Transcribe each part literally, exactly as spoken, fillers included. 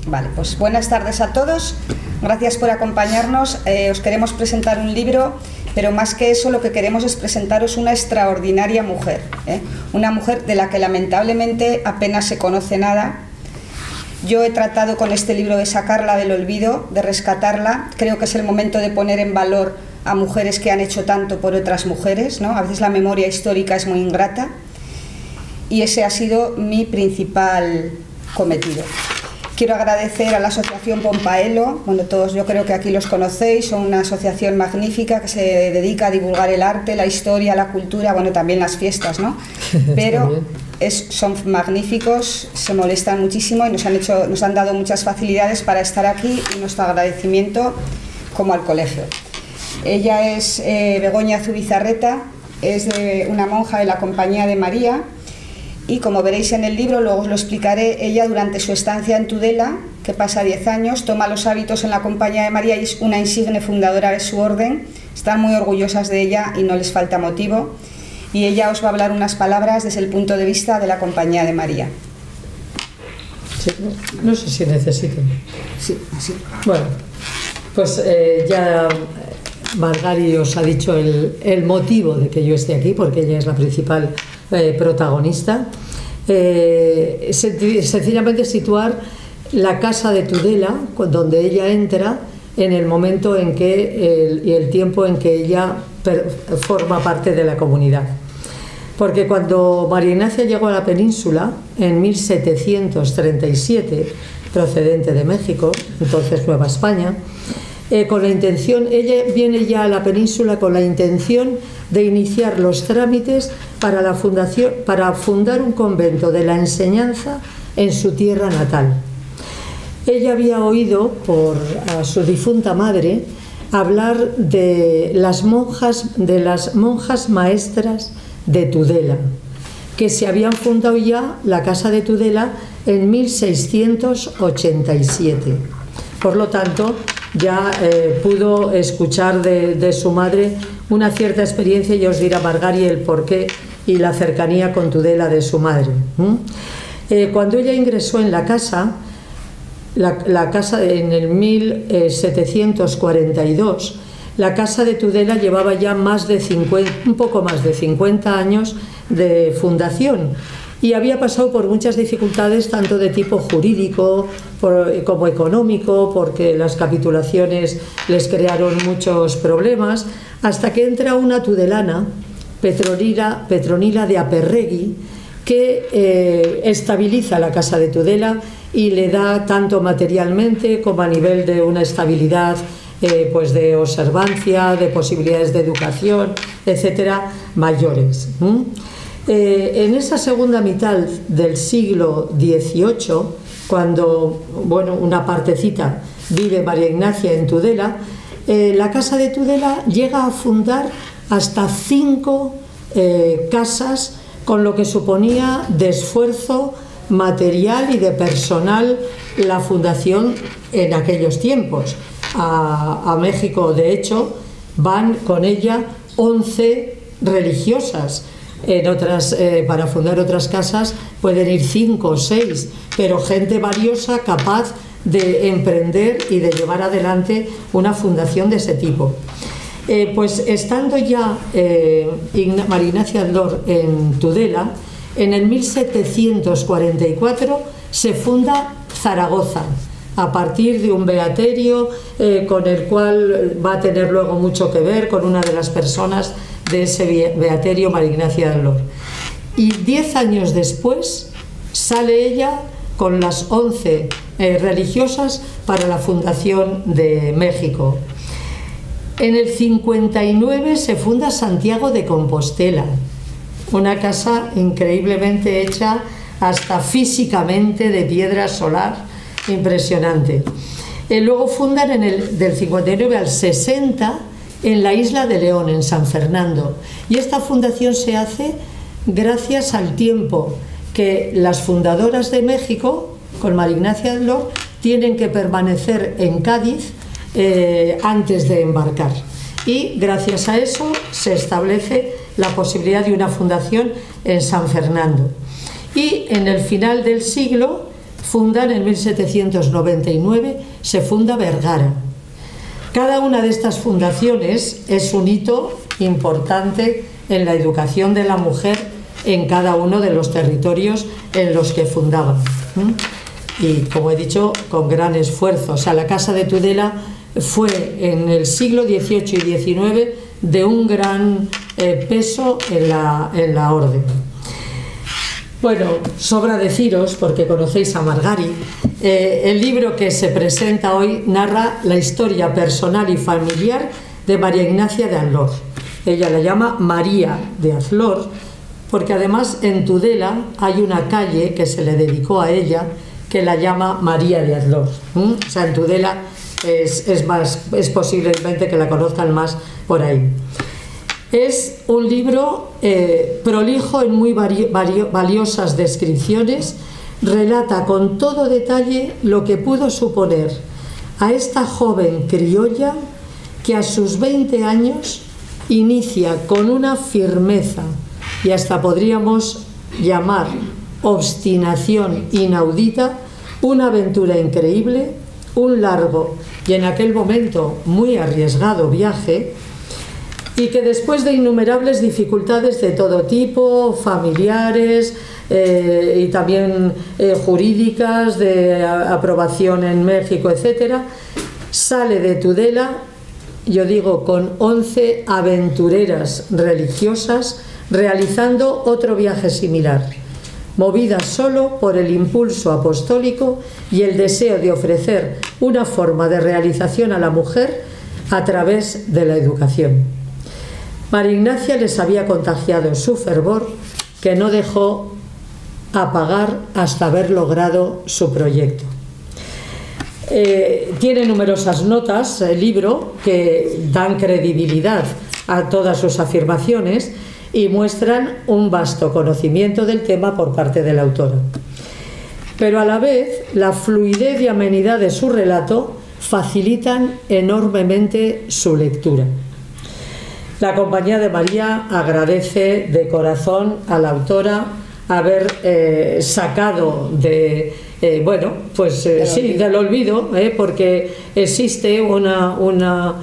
Vale, pues buenas tardes a todos. Gracias por acompañarnos. Eh, os queremos presentar un libro, pero más que eso lo que queremos es presentaros una extraordinaria mujer, ¿eh? Una mujer de la que lamentablemente apenas se conoce nada. Yo he tratado con este libro de sacarla del olvido, de rescatarla. Creo que es el momento de poner en valor a mujeres que han hecho tanto por otras mujeres, ¿no? A veces la memoria histórica es muy ingrata y ese ha sido mi principal cometido. Quiero agradecer a la Asociación Pompaelo, bueno, todos yo creo que aquí los conocéis, son una asociación magnífica que se dedica a divulgar el arte, la historia, la cultura, bueno, también las fiestas, ¿no? Pero es, son magníficos, se molestan muchísimo y nos han, hecho, nos han dado muchas facilidades para estar aquí y nuestro agradecimiento como al colegio. Ella es eh, Begoña Zubizarreta, es de una monja de la Compañía de María. Y como veréis en el libro, luego os lo explicaré, ella durante su estancia en Tudela, que pasa diez años, toma los hábitos en la Compañía de María y es una insigne fundadora de su orden. Están muy orgullosas de ella y no les falta motivo. Y ella os va a hablar unas palabras desde el punto de vista de la Compañía de María. Sí, no sé si necesito. Sí, así. Bueno, pues eh, ya Margari os ha dicho el, el motivo de que yo esté aquí, porque ella es la principal Eh, protagonista. Eh, sencillamente situar la casa de Tudela, donde ella entra, en el momento en que el, y el tiempo en que ella per, forma parte de la comunidad. Porque cuando María Ignacia llegó a la península en mil setecientos treinta y siete, procedente de México, entonces Nueva España, Eh, con la intención, ella viene ya a la península con la intención de iniciar los trámites para la fundación, para fundar un convento de la enseñanza en su tierra natal. Ella había oído por a su difunta madre hablar de las monjas, de las monjas maestras de Tudela, que se habían fundado ya la casa de Tudela en mil seiscientos ochenta y siete. Por lo tanto, ya eh, pudo escuchar de, de su madre una cierta experiencia y os dirá Margari el porqué y la cercanía con Tudela de su madre. ¿Mm? Eh, cuando ella ingresó en la casa, la, la casa en el mil setecientos cuarenta y dos, la casa de Tudela llevaba ya más de cincuenta, un poco más de cincuenta años de fundación. Y había pasado por muchas dificultades, tanto de tipo jurídico por, como económico, porque las capitulaciones les crearon muchos problemas, hasta que entra una tudelana, Petronila, Petronila de Aperregui, que eh, estabiliza la casa de Tudela y le da tanto materialmente como a nivel de una estabilidad eh, pues de observancia, de posibilidades de educación, etcétera, mayores. ¿Mm? Eh, en esa segunda mitad del siglo dieciocho, cuando bueno, una partecita vive María Ignacia en Tudela, eh, la casa de Tudela llega a fundar hasta cinco eh, casas, con lo que suponía de esfuerzo material y de personal la fundación en aquellos tiempos. A, a México, de hecho, van con ella once religiosas. En otras, eh, para fundar otras casas pueden ir cinco o seis, pero gente valiosa capaz de emprender y de llevar adelante una fundación de ese tipo. Eh, pues estando ya eh, María Ignacia Adlor en Tudela, en el mil setecientos cuarenta y cuatro se funda Zaragoza, a partir de un beaterio eh, con el cual va a tener luego mucho que ver con una de las personas de ese beaterio, María Ignacia Adlor. Y diez años después sale ella con las once eh, religiosas para la fundación de México. En el cincuenta y nueve se funda Santiago de Compostela, una casa increíblemente hecha hasta físicamente de piedra solar, impresionante. Eh, luego fundan en el, del cincuenta y nueve al sesenta en la isla de León, en San Fernando, y esta fundación se hace gracias al tiempo que las fundadoras de México, con María Ignacia Adlor, tienen que permanecer en Cádiz eh, antes de embarcar, y gracias a eso se establece la posibilidad de una fundación en San Fernando. Y en el final del siglo fundan en mil setecientos noventa y nueve, se funda Vergara. Cada una de estas fundaciones es un hito importante en la educación de la mujer en cada uno de los territorios en los que fundaban. Y, como he dicho, con gran esfuerzo. O sea, la Casa de Tudela fue en el siglo dieciocho y diecinueve de un gran eh, peso en la, en la orden. Bueno, sobra deciros, porque conocéis a Margari, eh, el libro que se presenta hoy narra la historia personal y familiar de María Ignacia de Azlor. Ella la llama María de Azlor, porque además en Tudela hay una calle que se le dedicó a ella, que la llama María de Azlor. ¿Mm? O sea, en Tudela es, es, más, es posiblemente que la conozcan más por ahí. Es un libro eh, prolijo en muy vari, vari, valiosas descripciones, relata con todo detalle lo que pudo suponer a esta joven criolla que a sus veinte años inicia con una firmeza y hasta podríamos llamar obstinación inaudita una aventura increíble, un largo y en aquel momento muy arriesgado viaje, y que después de innumerables dificultades de todo tipo, familiares eh, y también eh, jurídicas, de a, aprobación en México, etcétera, sale de Tudela, yo digo, con once aventureras religiosas, realizando otro viaje similar, movida solo por el impulso apostólico y el deseo de ofrecer una forma de realización a la mujer a través de la educación. María Ignacia les había contagiado su fervor, que no dejó apagar hasta haber logrado su proyecto. Eh, tiene numerosas notas el libro que dan credibilidad a todas sus afirmaciones y muestran un vasto conocimiento del tema por parte de la autora. Pero a la vez, la fluidez y amenidad de su relato facilitan enormemente su lectura. La Compañía de María agradece de corazón a la autora haber eh, sacado de, eh, bueno, pues eh, del sí, olvido. del olvido, eh, porque existe una, una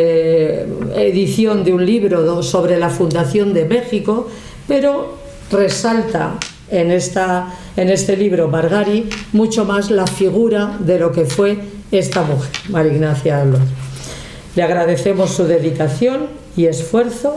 eh, edición de un libro sobre la fundación de México, pero resalta en, esta, en este libro Margari mucho más la figura de lo que fue esta mujer, María Ignacia Azlor. Le agradecemos su dedicación y esfuerzo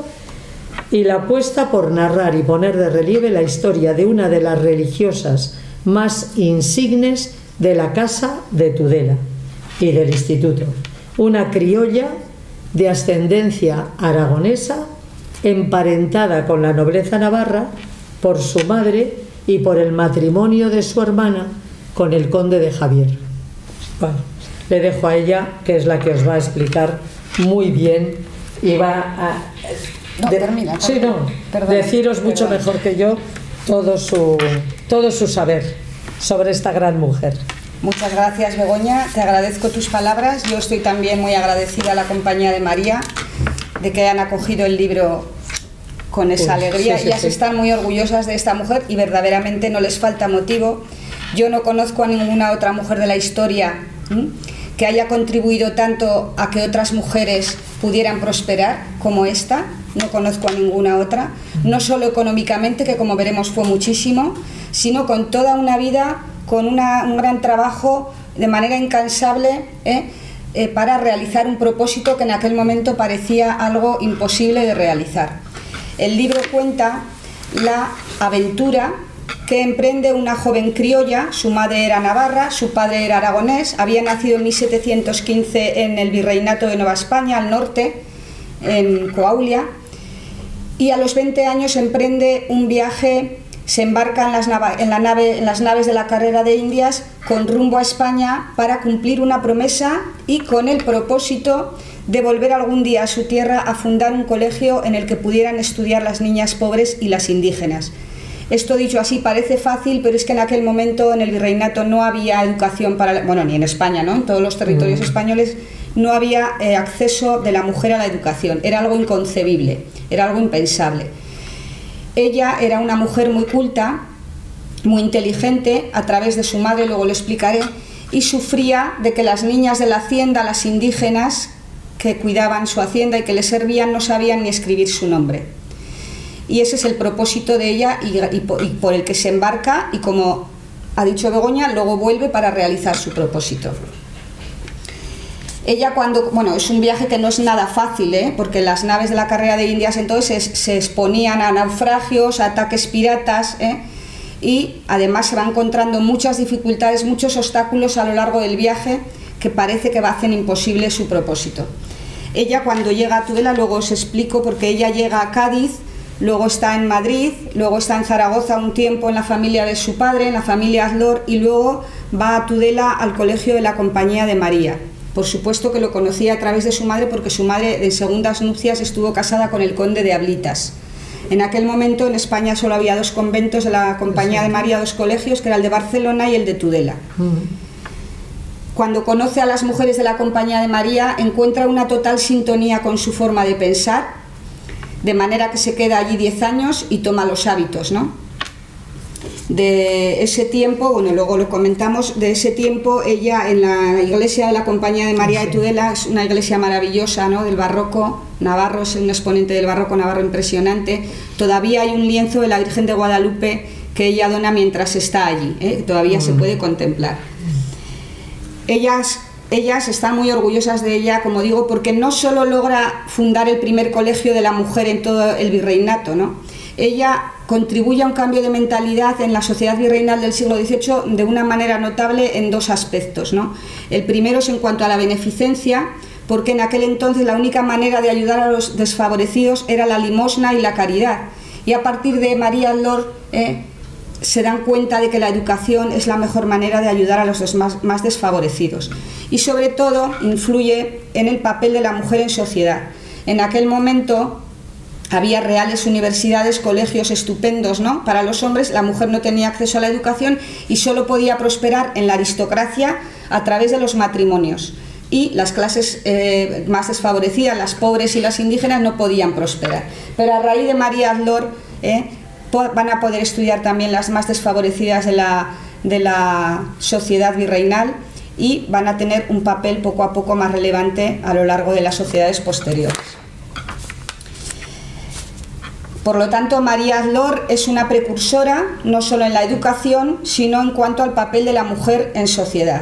y la apuesta por narrar y poner de relieve la historia de una de las religiosas más insignes de la Casa de Tudela y del Instituto, una criolla de ascendencia aragonesa emparentada con la nobleza navarra por su madre y por el matrimonio de su hermana con el conde de Javier. Bueno, le dejo a ella, que es la que os va a explicar muy bien y va a no, de, termina, sí, no, perdón, deciros mucho perdón. mejor que yo todo su, todo su saber sobre esta gran mujer. Muchas gracias, Begoña, te agradezco tus palabras. Yo estoy también muy agradecida a la Compañía de María de que hayan acogido el libro con esa pues, alegría. Sí, sí, Ellas sí. están muy orgullosas de esta mujer y verdaderamente no les falta motivo. Yo no conozco a ninguna otra mujer de la historia ¿sí? que haya contribuido tanto a que otras mujeres pudieran prosperar como esta. No conozco a ninguna otra, no solo económicamente, que como veremos fue muchísimo, sino con toda una vida, con una, un gran trabajo de manera incansable ¿eh? Eh, para realizar un propósito que en aquel momento parecía algo imposible de realizar. El libro cuenta la aventura que emprende una joven criolla. Su madre era navarra, su padre era aragonés, había nacido en mil setecientos quince en el Virreinato de Nueva España, al norte, en Coahuila, y a los veinte años emprende un viaje, se embarca en las, en, la nave, en las naves de la carrera de Indias con rumbo a España para cumplir una promesa y con el propósito de volver algún día a su tierra a fundar un colegio en el que pudieran estudiar las niñas pobres y las indígenas. Esto dicho así parece fácil, pero es que en aquel momento en el virreinato no había educación para, bueno, ni en España, ¿no? En todos los territorios españoles no había eh, acceso de la mujer a la educación. Era algo inconcebible, era algo impensable. Ella era una mujer muy culta, muy inteligente a través de su madre, luego lo explicaré, y sufría de que las niñas de la hacienda, las indígenas que cuidaban su hacienda y que le servían, no sabían ni escribir su nombre. Y ese es el propósito de ella y, y, por, y por el que se embarca, y como ha dicho Begoña, luego vuelve para realizar su propósito. Ella cuando, bueno, es un viaje que no es nada fácil, ¿eh? Porque las naves de la carrera de Indias entonces se, se exponían a naufragios, a ataques piratas, ¿eh? Y además se va encontrando muchas dificultades, muchos obstáculos a lo largo del viaje que parece que va a hacer imposible su propósito. Ella cuando llega a Tudela, luego os explico, porque ella llega a Cádiz, luego está en Madrid, luego está en Zaragoza un tiempo en la familia de su padre, en la familia Azdor, y luego va a Tudela al colegio de la Compañía de María. Por supuesto que lo conocía a través de su madre, porque su madre en segundas nupcias estuvo casada con el conde de Ablitas. En aquel momento en España solo había dos conventos de la Compañía de María, dos colegios, que era el de Barcelona y el de Tudela. Cuando conoce a las mujeres de la Compañía de María, encuentra una total sintonía con su forma de pensar, de manera que se queda allí diez años y toma los hábitos, ¿no? De ese tiempo, bueno, luego lo comentamos, de ese tiempo ella en la iglesia de la Compañía de María de Tudela, es una iglesia maravillosa, ¿no? Del barroco navarro, es un exponente del barroco navarro impresionante. Todavía hay un lienzo de la Virgen de Guadalupe que ella dona mientras está allí, ¿eh? Todavía se puede contemplar. Ellas, ellas están muy orgullosas de ella, como digo, porque no solo logra fundar el primer colegio de la mujer en todo el virreinato, ¿no? Ella contribuye a un cambio de mentalidad en la sociedad virreinal del siglo dieciocho de una manera notable en dos aspectos, ¿no? El primero es en cuanto a la beneficencia, porque en aquel entonces la única manera de ayudar a los desfavorecidos era la limosna y la caridad. Y a partir de María Azdor eh, se dan cuenta de que la educación es la mejor manera de ayudar a los más, más desfavorecidos. Y sobre todo influye en el papel de la mujer en sociedad. En aquel momento había reales universidades, colegios estupendos, ¿no? Para los hombres. La mujer no tenía acceso a la educación y solo podía prosperar en la aristocracia a través de los matrimonios. Y las clases eh, más desfavorecidas, las pobres y las indígenas, no podían prosperar. Pero a raíz de María Azdor eh, van a poder estudiar también las más desfavorecidas de la, de la sociedad virreinal, y van a tener un papel poco a poco más relevante a lo largo de las sociedades posteriores. Por lo tanto, María Azdor es una precursora no solo en la educación, sino en cuanto al papel de la mujer en sociedad.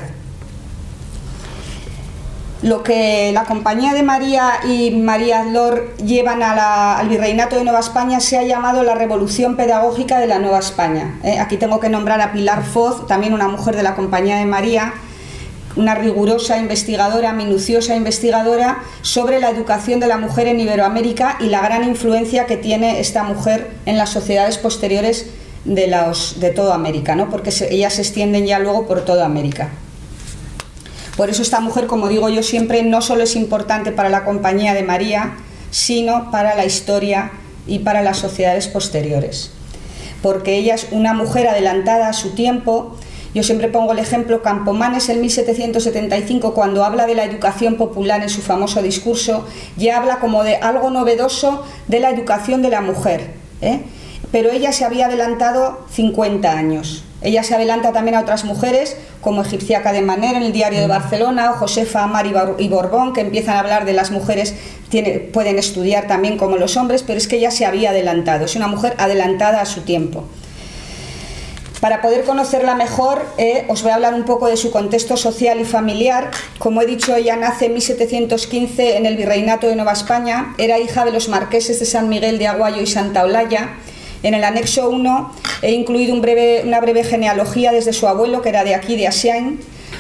Lo que la Compañía de María y María Azdor llevan a la, al Virreinato de Nueva España se ha llamado la Revolución Pedagógica de la Nueva España. Eh, aquí tengo que nombrar a Pilar Foz, también una mujer de la Compañía de María, una rigurosa investigadora, minuciosa investigadora sobre la educación de la mujer en Iberoamérica y la gran influencia que tiene esta mujer en las sociedades posteriores de, los, de toda América, ¿no? Porque se, ellas se extienden ya luego por toda América. Por eso esta mujer, como digo yo siempre, no solo es importante para la Compañía de María, sino para la historia y para las sociedades posteriores. Porque ella es una mujer adelantada a su tiempo. Yo siempre pongo el ejemplo, Campomanes en mil setecientos setenta y cinco, cuando habla de la educación popular en su famoso discurso, ya habla como de algo novedoso de la educación de la mujer, ¿eh? Pero ella se había adelantado cincuenta años. Ella se adelanta también a otras mujeres, como Egipciaca de Manera en el Diario de Barcelona, o Josefa Amar y Borbón, que empiezan a hablar de las mujeres, tiene, pueden estudiar también como los hombres, pero es que ella se había adelantado, es una mujer adelantada a su tiempo. Para poder conocerla mejor, eh, os voy a hablar un poco de su contexto social y familiar. Como he dicho, ella nace en mil setecientos quince en el Virreinato de Nueva España, era hija de los marqueses de San Miguel de Aguayo y Santa Olalla. En el anexo uno he incluido un breve, una breve genealogía desde su abuelo, que era de aquí, de Asiain,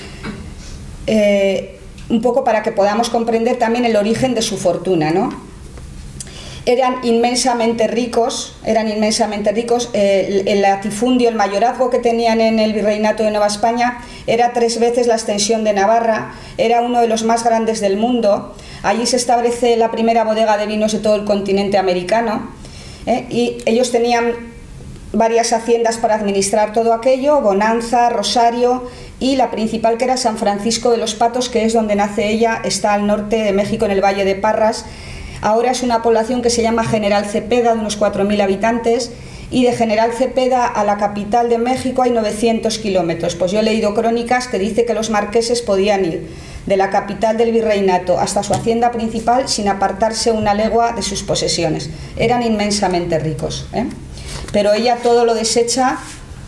eh, un poco para que podamos comprender también el origen de su fortuna, ¿no? Eran inmensamente ricos, eran inmensamente ricos. Eh, el, el latifundio, el mayorazgo que tenían en el Virreinato de Nueva España era tres veces la extensión de Navarra, era uno de los más grandes del mundo. Allí se establece la primera bodega de vinos de todo el continente americano. ¿Eh? Y ellos tenían varias haciendas para administrar todo aquello, Bonanza, Rosario, y la principal, que era San Francisco de los Patos, que es donde nace ella, está al norte de México, en el Valle de Parras. Ahora es una población que se llama General Cepeda, de unos cuatro mil habitantes, y de General Cepeda a la capital de México hay novecientos kilómetros. Pues yo he leído crónicas que dice que los marqueses podían ir de la capital del virreinato hasta su hacienda principal sin apartarse una legua de sus posesiones. Eran inmensamente ricos, ¿eh? Pero ella todo lo desecha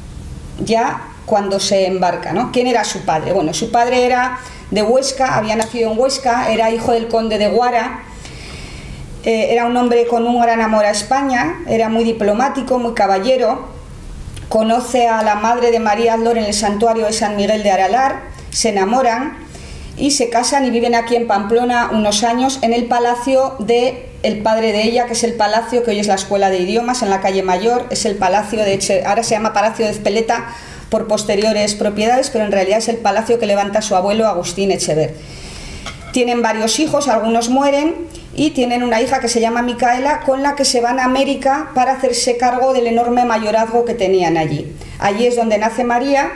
ya cuando se embarca, ¿no? ¿Quién era su padre? Bueno, su padre era de Huesca, había nacido en Huesca, era hijo del conde de Guara. Eh, era un hombre con un gran amor a España, era muy diplomático, muy caballero. Conoce a la madre de María Azdor en el santuario de San Miguel de Aralar, se enamoran y se casan y viven aquí en Pamplona unos años en el palacio de el padre de ella, que es el palacio que hoy es la Escuela de Idiomas en la calle Mayor. Es el palacio de Eche, ahora se llama Palacio de Ezpeleta por posteriores propiedades, pero en realidad es el palacio que levanta su abuelo Agustín Echever. Tienen varios hijos, algunos mueren, y tienen una hija que se llama Micaela, con la que se van a América para hacerse cargo del enorme mayorazgo que tenían allí. Allí es donde nace María,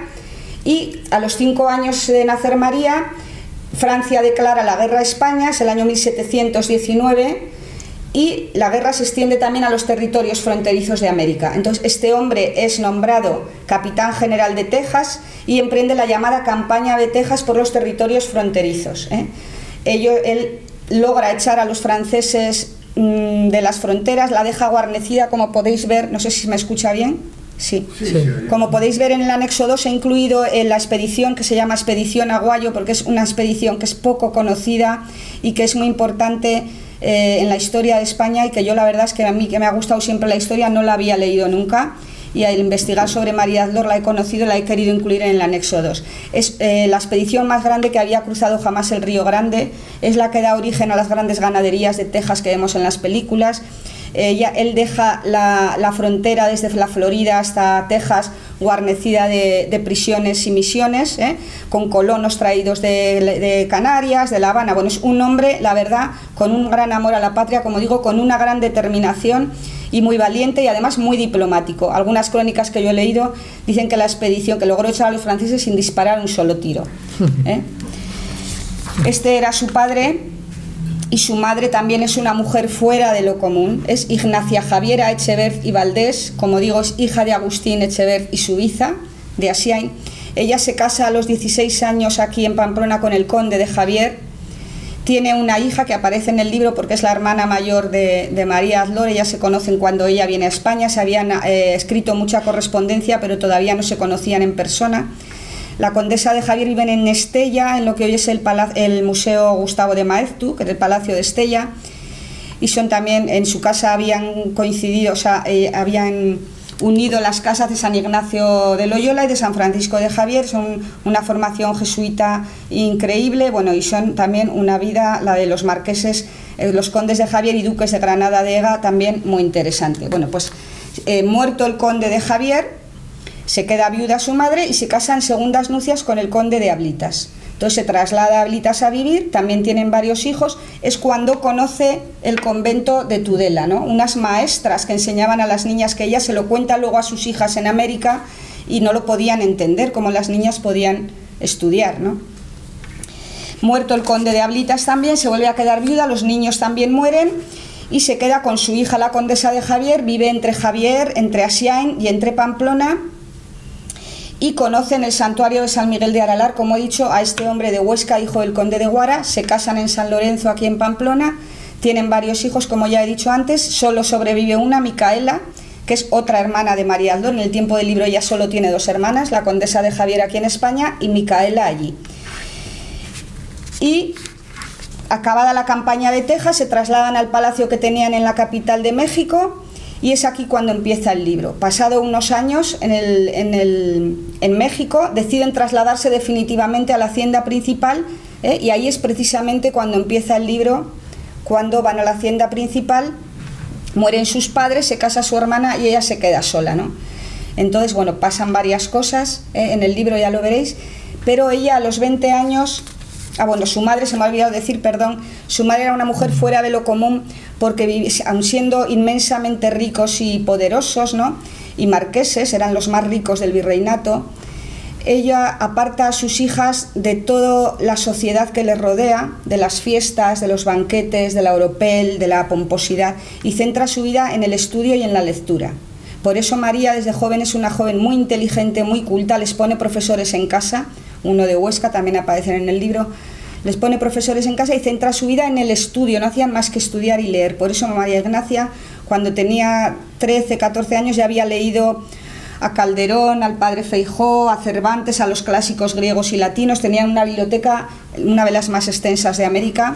y a los cinco años de nacer María, Francia declara la guerra a España, es el año mil setecientos diecinueve, y la guerra se extiende también a los territorios fronterizos de América. Entonces este hombre es nombrado capitán general de Texas y emprende la llamada campaña de Texas por los territorios fronterizos, ¿eh? Ello, él logra echar a los franceses mmm, de las fronteras, la deja guarnecida, como podéis ver, no sé si me escucha bien. Sí. Sí. Como podéis ver en el anexo dos, he incluido en la expedición que se llama Expedición Aguayo, porque es una expedición que es poco conocida y que es muy importante eh, en la historia de España, y que yo la verdad es que a mí, que me ha gustado siempre la historia, no la había leído nunca, y al investigar sobre María Azdor la he conocido, la he querido incluir en el anexo dos. Es eh, la expedición más grande que había cruzado jamás el Río Grande, es la que da origen a las grandes ganaderías de Texas que vemos en las películas. Eh, ya, él deja la, la frontera desde la Florida hasta Texas guarnecida de, de prisiones y misiones, ¿eh? Con colonos traídos de, de Canarias, de La Habana. Bueno, es un hombre, la verdad, con un gran amor a la patria, como digo, con una gran determinación y muy valiente, y además muy diplomático. Algunas crónicas que yo he leído dicen que la expedición, que logró echar a los franceses sin disparar un solo tiro, ¿eh? Este era su padre. Y su madre también es una mujer fuera de lo común, es Ignacia Javiera Echevert y Valdés, como digo, es hija de Agustín Echevert y Suiza, de Asiain. Ella se casa a los dieciséis años aquí en Pamplona con el conde de Javier. Tiene una hija que aparece en el libro porque es la hermana mayor de, de María Azdor. Ellas se conocen cuando ella viene a España, se habían eh, escrito mucha correspondencia, pero todavía no se conocían en persona. La condesa de Javier vive en Estella, en lo que hoy es el, el Museo Gustavo de Maeztu, que es el Palacio de Estella, y son también, en su casa habían coincidido, o sea, eh, habían unido las casas de San Ignacio de Loyola y de San Francisco de Javier. Son una formación jesuita increíble, bueno, y son también una vida, la de los marqueses, eh, los condes de Javier y duques de Granada de Ega, también muy interesante. Bueno, pues eh, muerto el conde de Javier, se queda viuda su madre y se casa en segundas nupcias con el conde de Ablitas. Entonces se traslada a Ablitas a vivir, también tienen varios hijos. Es cuando conoce el convento de Tudela, ¿no? Unas maestras que enseñaban a las niñas, que ella se lo cuenta luego a sus hijas en América y no lo podían entender, cómo las niñas podían estudiar, ¿no? Muerto el conde de Ablitas también, se vuelve a quedar viuda, los niños también mueren, y se queda con su hija, la condesa de Javier. Vive entre Javier, entre Asiain y entre Pamplona, y conoce en el santuario de San Miguel de Aralar, como he dicho, a este hombre de Huesca, hijo del conde de Guara. Se casan en San Lorenzo, aquí en Pamplona, tienen varios hijos, como ya he dicho antes. Solo sobrevive una, Micaela, que es otra hermana de María Azdor. En el tiempo del libro ella solo tiene dos hermanas, la condesa de Javier aquí en España y Micaela allí. Y acabada la campaña de Texas, se trasladan al palacio que tenían en la capital de México. Y es aquí cuando empieza el libro. Pasado unos años en, el, en, el, en México, deciden trasladarse definitivamente a la hacienda principal, ¿eh? Y ahí es precisamente cuando empieza el libro, cuando van a la hacienda principal, mueren sus padres, se casa su hermana y ella se queda sola, ¿no? Entonces, bueno, pasan varias cosas, ¿eh? En el libro ya lo veréis, pero ella a los veinte años... Ah, bueno, su madre, se me ha olvidado decir, perdón, su madre era una mujer fuera de lo común, porque aun siendo inmensamente ricos y poderosos, ¿no?, y marqueses, eran los más ricos del virreinato, ella aparta a sus hijas de toda la sociedad que les rodea, de las fiestas, de los banquetes, de la oropel, de la pomposidad, y centra su vida en el estudio y en la lectura. Por eso María desde joven es una joven muy inteligente, muy culta, les pone profesores en casa, uno de Huesca, también aparecen en el libro, les pone profesores en casa y centra su vida en el estudio, no hacían más que estudiar y leer. Por eso María Ignacia, cuando tenía trece, catorce años, ya había leído a Calderón, al padre Feijóo, a Cervantes, a los clásicos griegos y latinos, tenían una biblioteca, una de las más extensas de América,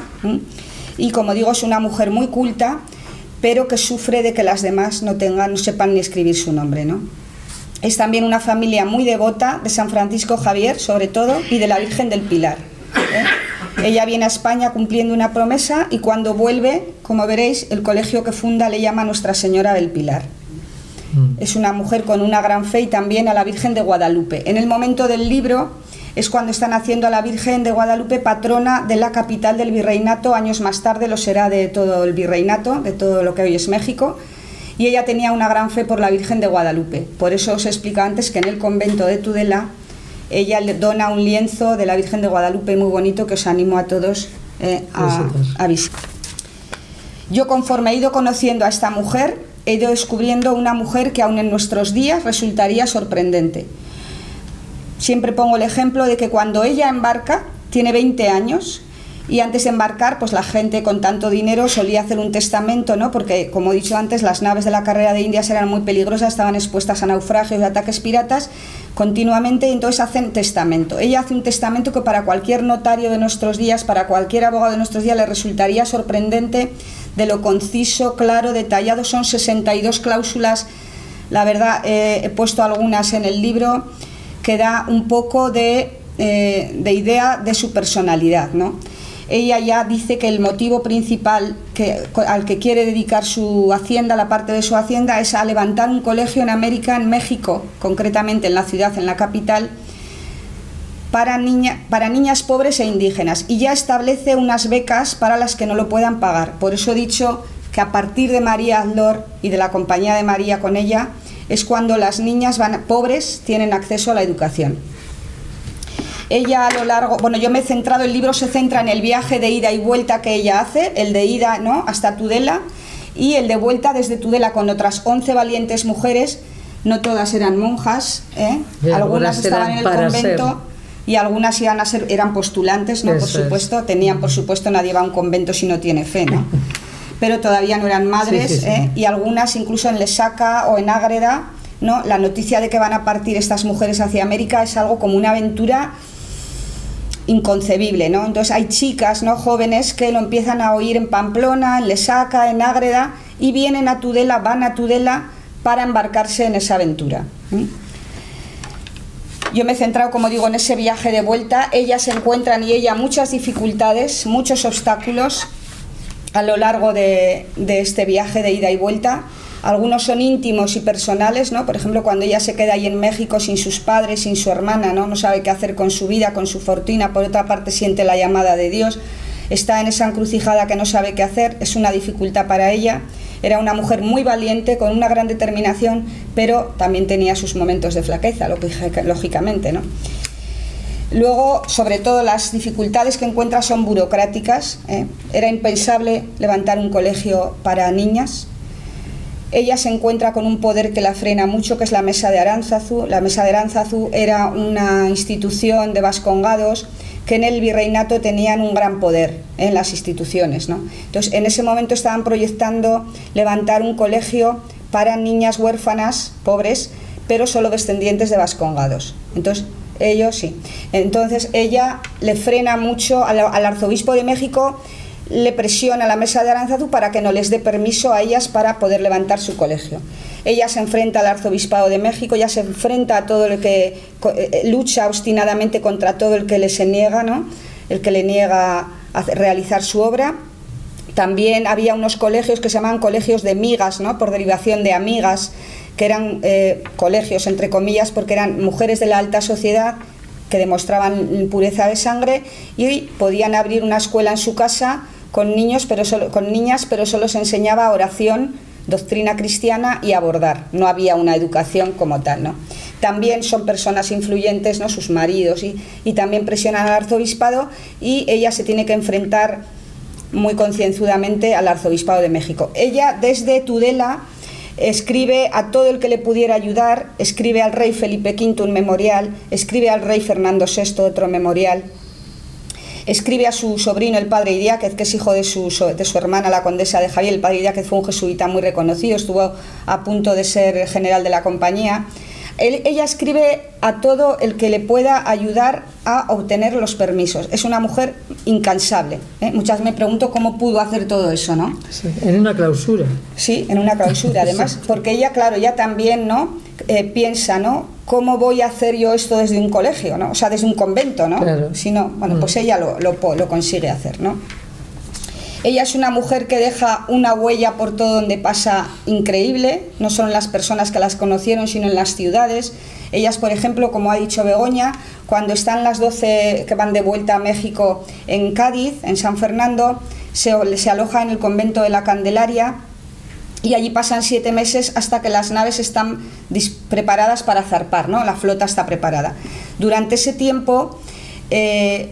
y como digo, es una mujer muy culta, pero que sufre de que las demás no tengan, no sepan ni escribir su nombre, ¿no? Es también una familia muy devota de San Francisco Javier, sobre todo, y de la Virgen del Pilar, ¿eh? Ella viene a España cumpliendo una promesa y cuando vuelve, como veréis, el colegio que funda le llama Nuestra Señora del Pilar. Mm. Es una mujer con una gran fe y también a la Virgen de Guadalupe. En el momento del libro es cuando están haciendo a la Virgen de Guadalupe patrona de la capital del virreinato, años más tarde lo será de todo el virreinato, de todo lo que hoy es México, y ella tenía una gran fe por la Virgen de Guadalupe. Por eso os explico antes que en el convento de Tudela ella le dona un lienzo de la Virgen de Guadalupe muy bonito que os animo a todos eh, a, a visitar. Yo, conforme he ido conociendo a esta mujer, he ido descubriendo una mujer que aún en nuestros días resultaría sorprendente. Siempre pongo el ejemplo de que cuando ella embarca, tiene veinte años, y antes de embarcar, pues la gente con tanto dinero solía hacer un testamento, ¿no? Porque, como he dicho antes, las naves de la carrera de Indias eran muy peligrosas, estaban expuestas a naufragios y ataques piratas continuamente, y entonces hacen testamento. Ella hace un testamento que para cualquier notario de nuestros días, para cualquier abogado de nuestros días, le resultaría sorprendente de lo conciso, claro, detallado. Son sesenta y dos cláusulas, la verdad, eh, he puesto algunas en el libro, que da un poco de, eh, de idea de su personalidad, ¿no? Ella ya dice que el motivo principal que, al que quiere dedicar su hacienda, la parte de su hacienda, es a levantar un colegio en América, en México, concretamente en la ciudad, en la capital, para, niña, para niñas pobres e indígenas, y ya establece unas becas para las que no lo puedan pagar. Por eso he dicho que a partir de María Azlor y de la compañía de María con ella, es cuando las niñas van, pobres tienen acceso a la educación. Ella a lo largo, bueno, yo me he centrado, el libro se centra en el viaje de ida y vuelta que ella hace, el de ida, ¿no?, hasta Tudela, y el de vuelta desde Tudela con otras once valientes mujeres, no todas eran monjas, ¿eh? Algunas, algunas estaban en el convento ser. Y algunas iban a ser, eran postulantes, ¿no? Eso por supuesto, es. Tenían, por supuesto, nadie va a un convento si no tiene fe, ¿no? Pero todavía no eran madres, sí, sí, sí. ¿eh? Y algunas incluso en Lesaca o en Ágreda, ¿no? La noticia de que van a partir estas mujeres hacia América es algo como una aventura inconcebible, ¿no? Entonces hay chicas, ¿no?, jóvenes que lo empiezan a oír en Pamplona, en Lesaca, en Ágreda, y vienen a Tudela, van a Tudela para embarcarse en esa aventura. ¿Mm? Yo me he centrado, como digo, en ese viaje de vuelta. Ellas se encuentran, y ella, muchas dificultades, muchos obstáculos a lo largo de, de este viaje de ida y vuelta. Algunos son íntimos y personales, ¿no? Por ejemplo, cuando ella se queda ahí en México sin sus padres, sin su hermana, ¿no? No sabe qué hacer con su vida, con su fortuna. Por otra parte, siente la llamada de Dios. Está en esa encrucijada que no sabe qué hacer. Es una dificultad para ella. Era una mujer muy valiente, con una gran determinación, pero también tenía sus momentos de flaqueza, lógicamente, ¿no? Luego, sobre todo, las dificultades que encuentra son burocráticas, ¿eh? Era impensable levantar un colegio para niñas. Ella se encuentra con un poder que la frena mucho, que es la Mesa de Aránzazu. La Mesa de Aránzazu era una institución de vascongados que en el virreinato tenían un gran poder en las instituciones, ¿no? Entonces, en ese momento estaban proyectando levantar un colegio para niñas huérfanas, pobres, pero solo descendientes de vascongados. Entonces, ellos sí. Entonces, ella le frena mucho al, al arzobispo de México, le presiona a la Mesa de Aránzazu para que no les dé permiso a ellas para poder levantar su colegio. Ella se enfrenta al arzobispado de México, ella se enfrenta a todo el que lucha obstinadamente contra todo el que le se niega, ¿no? El que le niega a realizar su obra. También había unos colegios que se llamaban colegios de migas, ¿no?, por derivación de amigas, que eran eh, colegios entre comillas porque eran mujeres de la alta sociedad que demostraban pureza de sangre y podían abrir una escuela en su casa con niños, pero solo, con niñas, pero solo se enseñaba oración, doctrina cristiana y a bordar. No había una educación como tal, ¿no? También son personas influyentes, ¿no?, sus maridos, y, y también presionan al arzobispado, y ella se tiene que enfrentar muy concienzudamente al arzobispado de México. Ella desde Tudela escribe a todo el que le pudiera ayudar, escribe al rey Felipe quinto un memorial, escribe al rey Fernando sexto otro memorial, escribe a su sobrino el padre Idiáquez, que es hijo de su, de su hermana la condesa de Javier. El padre Idiáquez fue un jesuita muy reconocido, estuvo a punto de ser general de la compañía. Él, ella escribe a todo el que le pueda ayudar a obtener los permisos. Es una mujer incansable, ¿eh? Muchas me pregunto cómo pudo hacer todo eso, ¿no? Sí, en una clausura. Sí, en una clausura, además, porque ella, claro, ella también, ¿no? Eh, piensa, ¿no? ¿Cómo voy a hacer yo esto desde un colegio, ¿no? O sea, desde un convento, ¿no? Claro. Si no, bueno, pues ella lo, lo, lo consigue hacer, ¿no? Ella es una mujer que deja una huella por todo donde pasa increíble, no solo en las personas que las conocieron, sino en las ciudades. Ellas, por ejemplo, como ha dicho Begoña, cuando están las doce que van de vuelta a México en Cádiz, en San Fernando, se, se aloja en el convento de la Candelaria y allí pasan siete meses hasta que las naves están preparadas para zarpar, ¿no? La flota está preparada. Durante ese tiempo... Eh,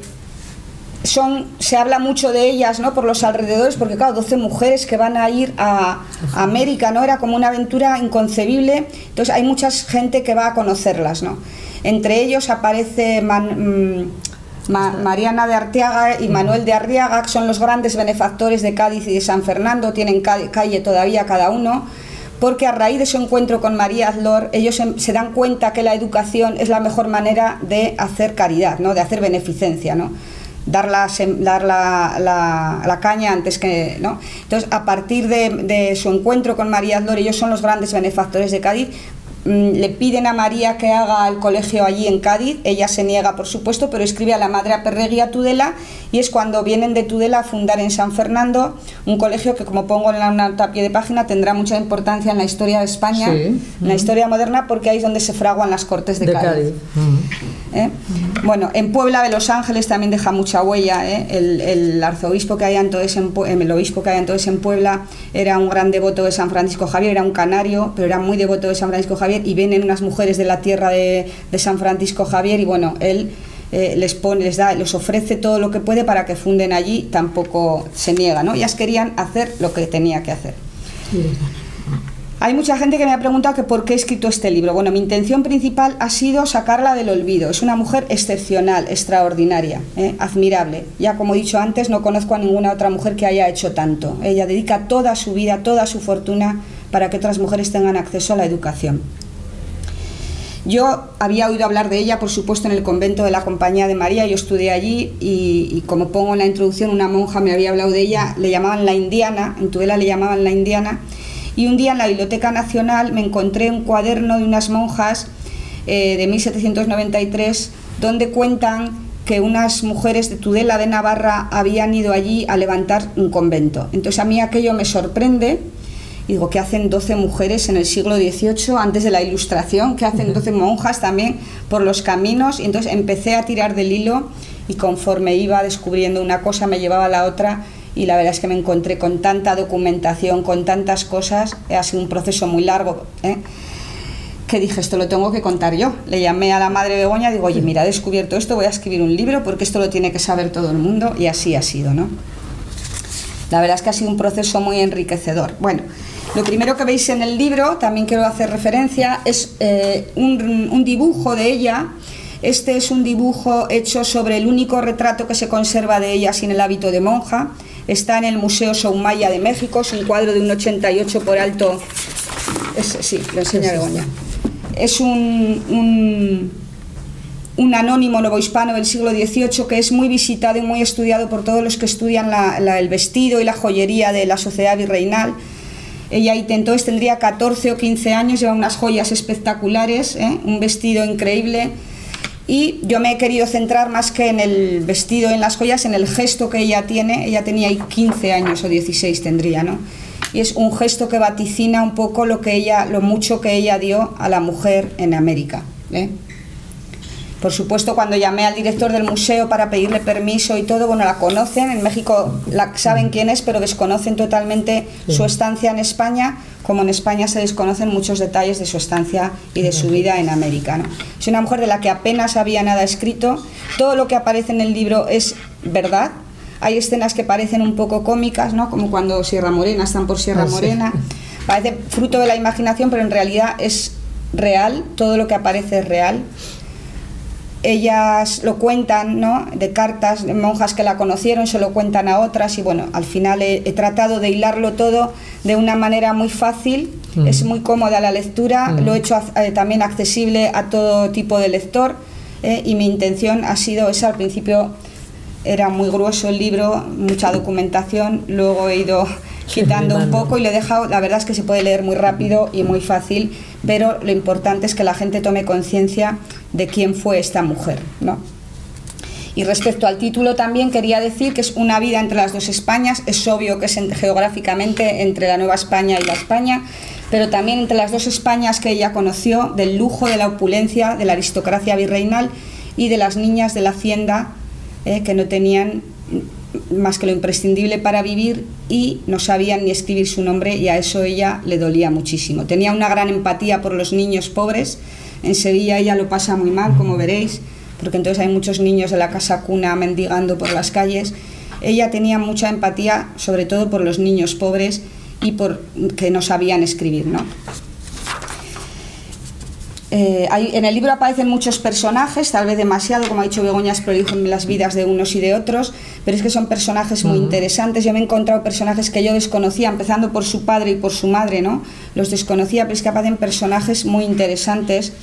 Son, se habla mucho de ellas, ¿no? Por los alrededores, porque claro, doce mujeres que van a ir a, a América, ¿no? Era como una aventura inconcebible. Entonces hay mucha gente que va a conocerlas, ¿no? Entre ellos aparece Man, Ma, Mariana de Arteaga y Manuel de Arriaga, que son los grandes benefactores de Cádiz y de San Fernando, tienen calle todavía cada uno, porque a raíz de su encuentro con María Azlor, ellos se, se dan cuenta que la educación es la mejor manera de hacer caridad, ¿no? De hacer beneficencia, ¿no? dar, la, dar la, la, la caña antes que... ¿no? Entonces, a partir de, de su encuentro con María Azlor, ellos son los grandes benefactores de Cádiz. Le piden a María que haga el colegio allí en Cádiz, ella se niega por supuesto, pero escribe a la madre Aperregui a Tudela, y es cuando vienen de Tudela a fundar en San Fernando un colegio que, como pongo en la nota a pie de página, tendrá mucha importancia en la historia de España, sí. en uh-huh. la historia moderna, porque ahí es donde se fraguan las Cortes de, de Cádiz, Cádiz. Uh-huh. ¿Eh? Uh-huh. Bueno, en Puebla de Los Ángeles también deja mucha huella, ¿eh? el, el arzobispo que hay entonces en, el obispo que hay entonces en Puebla era un gran devoto de San Francisco Javier, era un canario, pero era muy devoto de San Francisco Javier, y vienen unas mujeres de la tierra de, de San Francisco Javier y bueno, él eh, les pone, les da, les ofrece todo lo que puede para que funden allí, tampoco se niega, ¿no? Ellas querían hacer lo que tenía que hacer. Sí. Hay mucha gente que me ha preguntado que por qué he escrito este libro. Bueno, mi intención principal ha sido sacarla del olvido. Es una mujer excepcional, extraordinaria, ¿eh? admirable. Ya como he dicho antes, no conozco a ninguna otra mujer que haya hecho tanto. Ella dedica toda su vida, toda su fortuna para que otras mujeres tengan acceso a la educación. Yo había oído hablar de ella, por supuesto, en el convento de la Compañía de María. Yo estudié allí y, y como pongo en la introducción, una monja me había hablado de ella, le llamaban la indiana, en Tudela le llamaban la indiana, y un día en la Biblioteca Nacional me encontré un cuaderno de unas monjas eh, de mil setecientos noventa y tres, donde cuentan que unas mujeres de Tudela de Navarra habían ido allí a levantar un convento. Entonces a mí aquello me sorprende. Y digo, ¿qué hacen doce mujeres en el siglo dieciocho, antes de la Ilustración? ¿Qué hacen doce monjas también por los caminos? Y entonces empecé a tirar del hilo y conforme iba descubriendo una cosa me llevaba a la otra, y la verdad es que me encontré con tanta documentación, con tantas cosas, ha sido un proceso muy largo, ¿eh? que dije, esto lo tengo que contar yo. Le llamé a la madre Begoña y digo, oye, mira, he descubierto esto, voy a escribir un libro porque esto lo tiene que saber todo el mundo, y así ha sido, ¿no? La verdad es que ha sido un proceso muy enriquecedor. Bueno, lo primero que veis en el libro, también quiero hacer referencia, es eh, un, un dibujo de ella. Este es un dibujo hecho sobre el único retrato que se conserva de ella sin el hábito de monja. Está en el Museo Soumaya de México, es un cuadro de un ochenta y ocho por alto. Es, sí, lo enseña Begoña. Es un... un un anónimo novohispano del siglo dieciocho que es muy visitado y muy estudiado por todos los que estudian la, la, el vestido y la joyería de la sociedad virreinal. Ella intentó, tendría catorce o quince años, lleva unas joyas espectaculares, ¿eh? un vestido increíble, y yo me he querido centrar más que en el vestido, en las joyas, en el gesto que ella tiene. Ella tenía ahí quince años o dieciséis tendría, ¿no? Y es un gesto que vaticina un poco lo, que ella, lo mucho que ella dio a la mujer en América, ¿eh? Por supuesto, cuando llamé al director del museo para pedirle permiso y todo, bueno, la conocen, en México la, saben quién es, pero desconocen totalmente sí. su estancia en España, como en España se desconocen muchos detalles de su estancia y de su vida en América, ¿no? Es una mujer de la que apenas había nada escrito. Todo lo que aparece en el libro es verdad. Hay escenas que parecen un poco cómicas, ¿no? Como cuando Sierra Morena, están por Sierra ah, Morena. Sí. parece fruto de la imaginación, pero en realidad es real, todo lo que aparece es real. Ellas lo cuentan, ¿no?, de cartas de monjas que la conocieron, se lo cuentan a otras, y bueno, al final he, he tratado de hilarlo todo de una manera muy fácil, mm. es muy cómoda la lectura, mm. lo he hecho eh, también accesible a todo tipo de lector, eh, y mi intención ha sido esa. Al principio era muy grueso el libro, mucha documentación, luego he ido quitando un poco y le he dejado, la verdad es que se puede leer muy rápido y muy fácil, pero lo importante es que la gente tome conciencia de quién fue esta mujer, ¿no? Y respecto al título también quería decir que es una vida entre las dos Españas. Es obvio que es en, geográficamente entre la Nueva España y la España, pero también entre las dos Españas que ella conoció, del lujo, de la opulencia, de la aristocracia virreinal y de las niñas de la hacienda, eh, que no tenían más que lo imprescindible para vivir y no sabían ni escribir su nombre, y a eso ella le dolía muchísimo. Tenía una gran empatía por los niños pobres. En Sevilla ella lo pasa muy mal, como veréis, porque entonces hay muchos niños de la casa cuna mendigando por las calles. Ella tenía mucha empatía, sobre todo por los niños pobres y por que no sabían escribir, ¿no? Eh, hay, en el libro aparecen muchos personajes, tal vez demasiado, como ha dicho Begoña, es prolijo en las vidas de unos y de otros, pero es que son personajes muy uh-huh. interesantes. Yo me he encontrado personajes que yo desconocía, empezando por su padre y por su madre, ¿no? Los desconocía, pero es que aparecen personajes muy interesantes.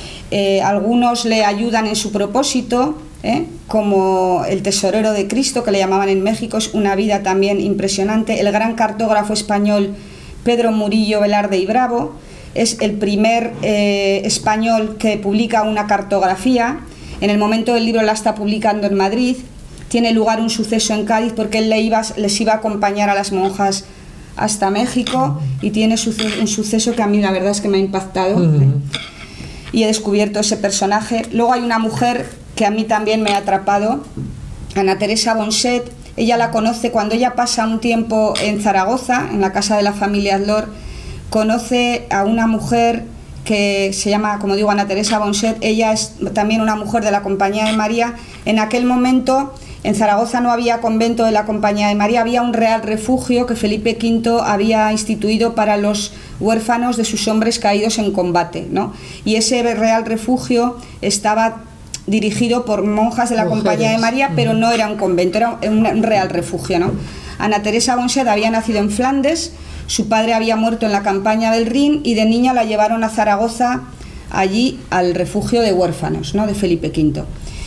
Eh, algunos le ayudan en su propósito, ¿eh? Como el tesorero de Cristo, que le llamaban en México, es una vida también impresionante. El gran cartógrafo español Pedro Murillo Velarde y Bravo es el primer eh, español que publica una cartografía. En el momento del libro la está publicando en Madrid. Tiene lugar un suceso en Cádiz porque él le iba, les iba a acompañar a las monjas hasta México, y tiene un suceso que a mí la verdad es que me ha impactado, uh-huh. ¿eh? Y he descubierto ese personaje. Luego hay una mujer que a mí también me ha atrapado, Ana Teresa Bonset. Ella la conoce cuando ella pasa un tiempo en Zaragoza, en la casa de la familia Adlor. Conoce a una mujer que se llama, como digo, Ana Teresa Bonset. Ella es también una mujer de la Compañía de María. En aquel momento en Zaragoza no había convento de la Compañía de María, había un real refugio que Felipe quinto había instituido para los huérfanos de sus hombres caídos en combate, ¿no? Y ese real refugio estaba dirigido por monjas de la Mujeres. Compañía de María, pero no era un convento, era un real refugio, ¿no? Ana Teresa Bonset había nacido en Flandes, su padre había muerto en la campaña del Rin, y de niña la llevaron a Zaragoza, allí al refugio de huérfanos, ¿no?, de Felipe quinto.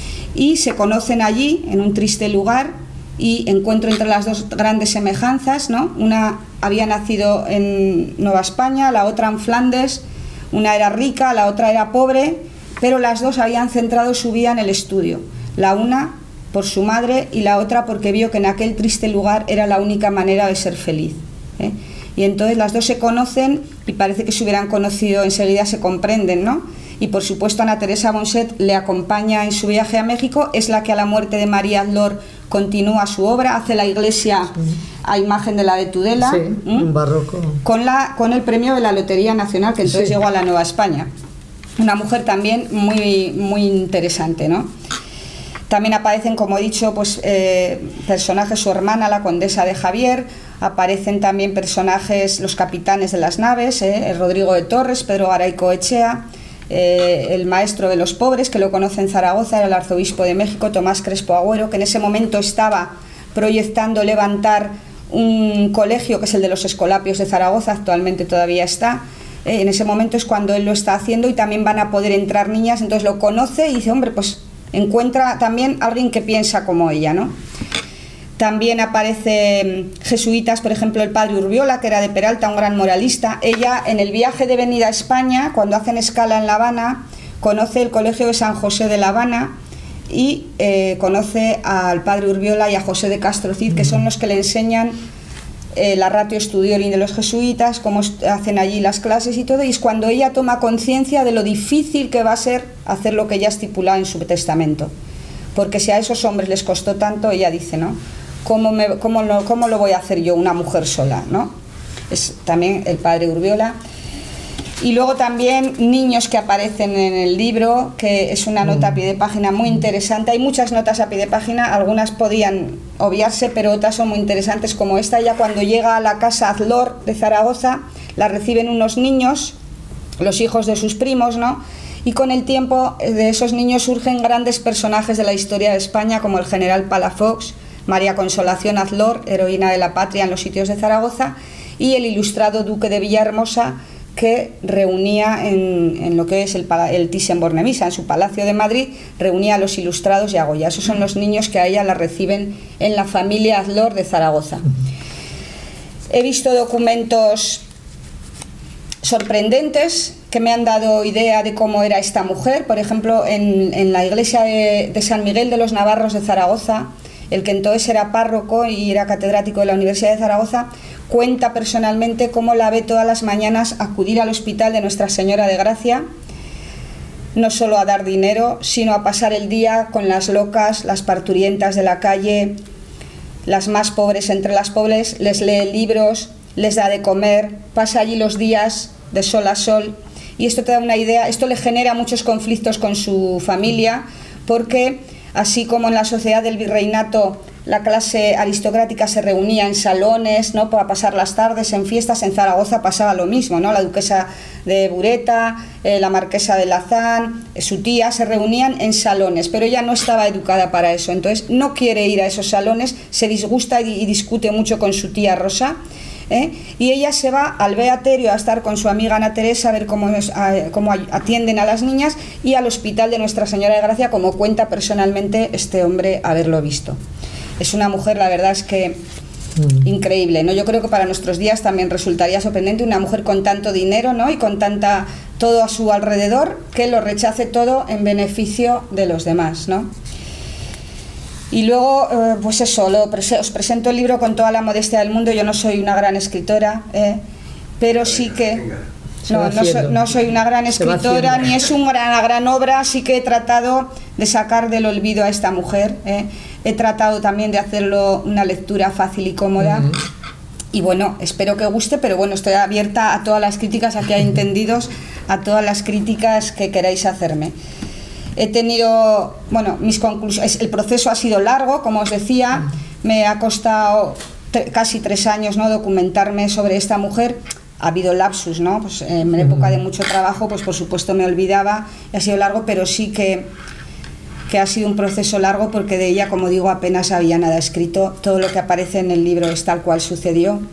Y se conocen allí, en un triste lugar, y encuentro entre las dos grandes semejanzas, ¿no? Una había nacido en Nueva España, la otra en Flandes. Una era rica, la otra era pobre, pero las dos habían centrado su vida en el estudio. La una por su madre y la otra porque vio que en aquel triste lugar era la única manera de ser feliz, ¿eh? Y entonces las dos se conocen y parece que se hubieran conocido enseguida, se comprenden, ¿no? Y por supuesto Ana Teresa Bonset le acompaña en su viaje a México, es la que a la muerte de María Adlor continúa su obra, hace la iglesia sí. a imagen de la de Tudela, sí, un barroco, con, la, con el premio de la Lotería Nacional, que entonces sí. llegó a la Nueva España. Una mujer también muy, muy interesante, ¿no? También aparecen, como he dicho, pues, eh, personajes, su hermana, la condesa de Javier. Aparecen también personajes, los capitanes de las naves, eh, Rodrigo de Torres, Pedro Garaycoechea, eh, el maestro de los pobres, que lo conoce en Zaragoza, era el arzobispo de México, Tomás Crespo Agüero, que en ese momento estaba proyectando levantar un colegio que es el de los Escolapios de Zaragoza, actualmente todavía está. Eh, en ese momento es cuando él lo está haciendo, y también van a poder entrar niñas, entonces lo conoce y dice, hombre, pues encuentra también a alguien que piensa como ella, ¿no? También aparecen jesuitas, por ejemplo, el padre Urbiola, que era de Peralta, un gran moralista. Ella, en el viaje de venida a España, cuando hacen escala en La Habana, conoce el colegio de San José de La Habana y eh, conoce al padre Urbiola y a José de Castro Cid, que son los que le enseñan eh, la ratio studiorum de los jesuitas, cómo hacen allí las clases y todo, y es cuando ella toma conciencia de lo difícil que va a ser hacer lo que ella estipulaba en su testamento, porque si a esos hombres les costó tanto, ella dice, ¿no?, ¿cómo, me, cómo, lo, cómo lo voy a hacer yo, una mujer sola, ¿no? Es también el padre Urbiola. Y luego también niños que aparecen en el libro, que es una nota a pie de página muy interesante. Hay muchas notas a pie de página, algunas podían obviarse, pero otras son muy interesantes, como esta. Ya cuando llega a la casa Adlor de Zaragoza, La reciben unos niños, los hijos de sus primos, ¿no? Y con el tiempo de esos niños surgen grandes personajes de la historia de España, como el general Palafox, María Consolación Azlor, heroína de la patria en los sitios de Zaragoza, y el ilustrado duque de Villahermosa, que reunía en, en lo que es el, el Thyssen-Bornemisza, en su palacio de Madrid, reunía a los ilustrados y a Goya. Esos son los niños que a ella la reciben en la familia Azlor de Zaragoza. He visto documentos sorprendentes que me han dado idea de cómo era esta mujer. Por ejemplo, en, en la iglesia de, de San Miguel de los Navarros de Zaragoza, el que entonces era párroco y era catedrático de la Universidad de Zaragoza, cuenta personalmente cómo la ve todas las mañanas acudir al hospital de Nuestra Señora de Gracia, no solo a dar dinero, sino a pasar el día con las locas, las parturientas de la calle, las más pobres entre las pobres, les lee libros, les da de comer, pasa allí los días de sol a sol, y esto te da una idea. Esto le genera muchos conflictos con su familia, porque así como en la sociedad del virreinato la clase aristocrática se reunía en salones, ¿no?, para pasar las tardes en fiestas, en Zaragoza pasaba lo mismo, ¿no? La duquesa de Bureta, eh, la marquesa de Lazán, eh, su tía, se reunían en salones, pero ella no estaba educada para eso, entonces no quiere ir a esos salones, se disgusta y, y discute mucho con su tía Rosa, ¿eh? Y ella se va al Beaterio a estar con su amiga Ana Teresa, a ver cómo, es, a, cómo atienden a las niñas, y al hospital de Nuestra Señora de Gracia, como cuenta personalmente este hombre haberlo visto. Es una mujer, la verdad es que mm. increíble, ¿no? Yo creo que para nuestros días también resultaría sorprendente una mujer con tanto dinero, ¿no?, y con tanta todo a su alrededor, que lo rechace todo en beneficio de los demás, ¿no? Y luego, eh, pues eso, lo prese os presento el libro con toda la modestia del mundo. Yo no soy una gran escritora, eh, pero sí que... No, no, so, no soy una gran escritora, ni es una gran, una gran obra, sí que he tratado de sacar del olvido a esta mujer, eh. He tratado también de hacerlo una lectura fácil y cómoda. Uh-huh. Y bueno, espero que guste, pero bueno, estoy abierta a todas las críticas, aquí hay entendidos, a todas las críticas que queráis hacerme. He tenido, bueno, mis conclusiones, el proceso ha sido largo, como os decía, me ha costado casi tres años, ¿no?, documentarme sobre esta mujer. Ha habido lapsus, ¿no? Pues en época de mucho trabajo, pues por supuesto me olvidaba, y ha sido largo, pero sí que, que ha sido un proceso largo, porque de ella, como digo, apenas había nada escrito. Todo lo que aparece en el libro es tal cual sucedió.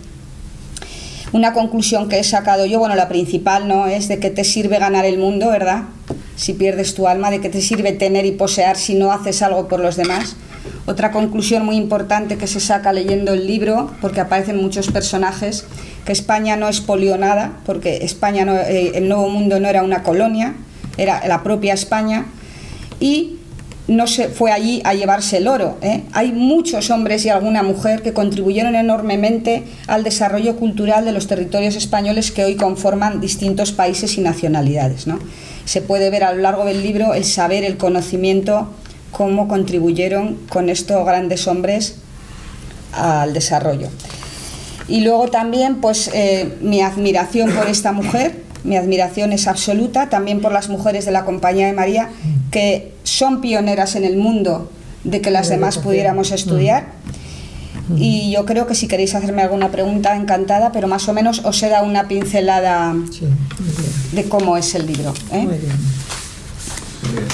Una conclusión que he sacado yo, bueno, la principal, ¿no?, es de qué te sirve ganar el mundo, ¿verdad?, si pierdes tu alma, de qué te sirve tener y poseer si no haces algo por los demás. Otra conclusión muy importante que se saca leyendo el libro, porque aparecen muchos personajes, que España no expolió nada, porque España no, eh, el Nuevo Mundo no era una colonia, era la propia España, y no se fue allí a llevarse el oro, ¿eh? Hay muchos hombres y alguna mujer que contribuyeron enormemente al desarrollo cultural de los territorios españoles que hoy conforman distintos países y nacionalidades, ¿no? Se puede ver a lo largo del libro el saber, el conocimiento, cómo contribuyeron con estos grandes hombres al desarrollo. Y luego también, pues, eh, mi admiración por esta mujer, mi admiración es absoluta, también por las mujeres de la Compañía de María, que son pioneras en el mundo de que las demás pudiéramos estudiar. Y yo creo que si queréis hacerme alguna pregunta, encantada, pero más o menos os he dado una pincelada de cómo es el libro, ¿eh? Muy bien. Muy bien.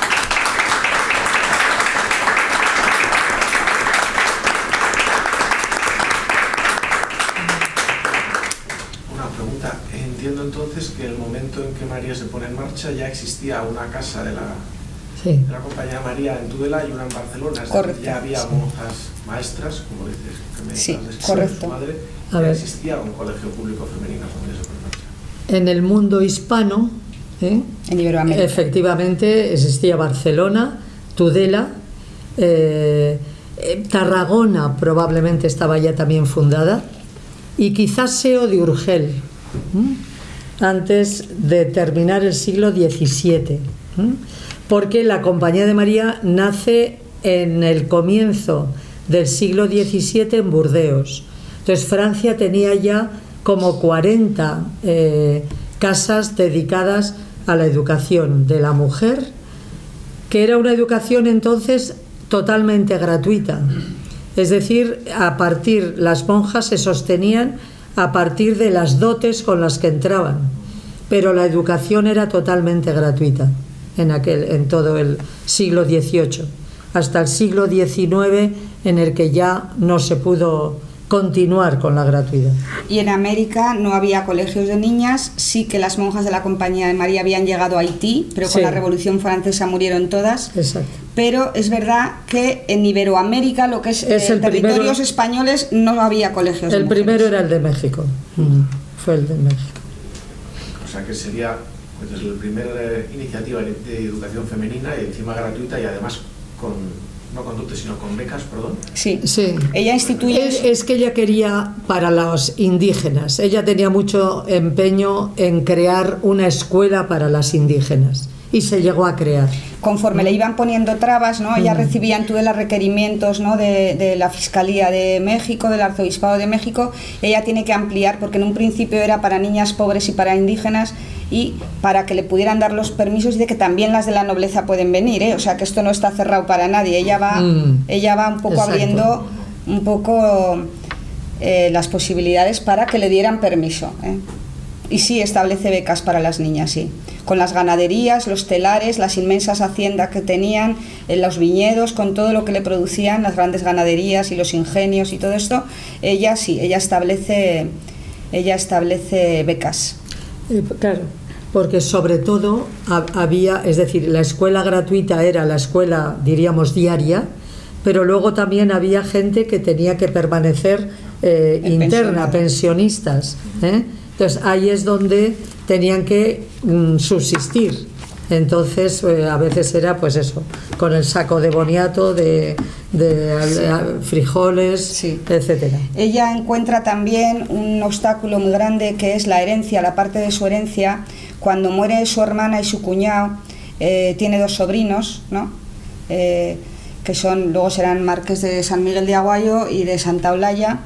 Entiendo entonces que en el momento en que María se pone en marcha ya existía una casa de la, sí. de la Compañía de María en Tudela y una en Barcelona. Correcto. Ya había sí. monjas maestras, como dices, que me sí, correcto. Su madre, A ya ver. existía un colegio público femenino cuando se pone en marcha. En el mundo hispano, ¿eh? en Iberoamérica, efectivamente existía Barcelona, Tudela, eh, Tarragona probablemente estaba ya también fundada, y quizás Seo de Urgel, ¿eh? antes de terminar el siglo diecisiete, ¿eh? porque la Compañía de María nace en el comienzo del siglo diecisiete en Burdeos. Entonces Francia tenía ya como cuarenta eh, casas dedicadas a la educación de la mujer, que era una educación entonces totalmente gratuita. Es decir, a partir, las monjas se sostenían a partir de las dotes con las que entraban, pero la educación era totalmente gratuita en, aquel, en todo el siglo dieciocho, hasta el siglo diecinueve, en el que ya no se pudo continuar con la gratuidad. Y en América no había colegios de niñas, sí que las monjas de la Compañía de María habían llegado a Haití, pero con sí. la Revolución Francesa murieron todas. Exacto. Pero es verdad que en Iberoamérica, lo que es, es eh, territorios primero, españoles, no había colegios de El mujeres. primero era el de México, mm. fue el de México. O sea que sería pues, la primera iniciativa de educación femenina y encima gratuita y además con... no con dotes, sino con becas, perdón. Sí, sí. Ella instituye... Es, es que ella quería para los indígenas, ella tenía mucho empeño en crear una escuela para las indígenas y se llegó a crear. Conforme ¿no? le iban poniendo trabas, ¿no? Ella mm. recibía en Tudela requerimientos, ¿no? de, de la Fiscalía de México, del Arzobispado de México. Ella tiene que ampliar, porque en un principio era para niñas pobres y para indígenas, y para que le pudieran dar los permisos, y de que también las de la nobleza pueden venir, ¿eh? O sea que esto no está cerrado para nadie. Ella va, mm. ella va un poco Exacto. abriendo un poco eh, las posibilidades para que le dieran permiso, ¿eh? Y sí establece becas para las niñas, sí. Con las ganaderías, los telares, las inmensas haciendas que tenían, en los viñedos, con todo lo que le producían, las grandes ganaderías y los ingenios y todo esto, ella sí, ella establece, ella establece becas. Eh, claro, porque sobre todo había, es decir, la escuela gratuita era la escuela, diríamos, diaria, pero luego también había gente que tenía que permanecer eh, interna, pensionistas, ¿eh? Entonces ahí es donde tenían que mm, subsistir. Entonces eh, a veces era pues eso, con el saco de boniato, de, de sí. frijoles, sí. etcétera. Ella encuentra también un obstáculo muy grande, que es la herencia, la parte de su herencia. Cuando muere su hermana y su cuñado, eh, tiene dos sobrinos, ¿no? Eh, que son, luego serán marques de San Miguel de Aguayo y de Santa Olalla,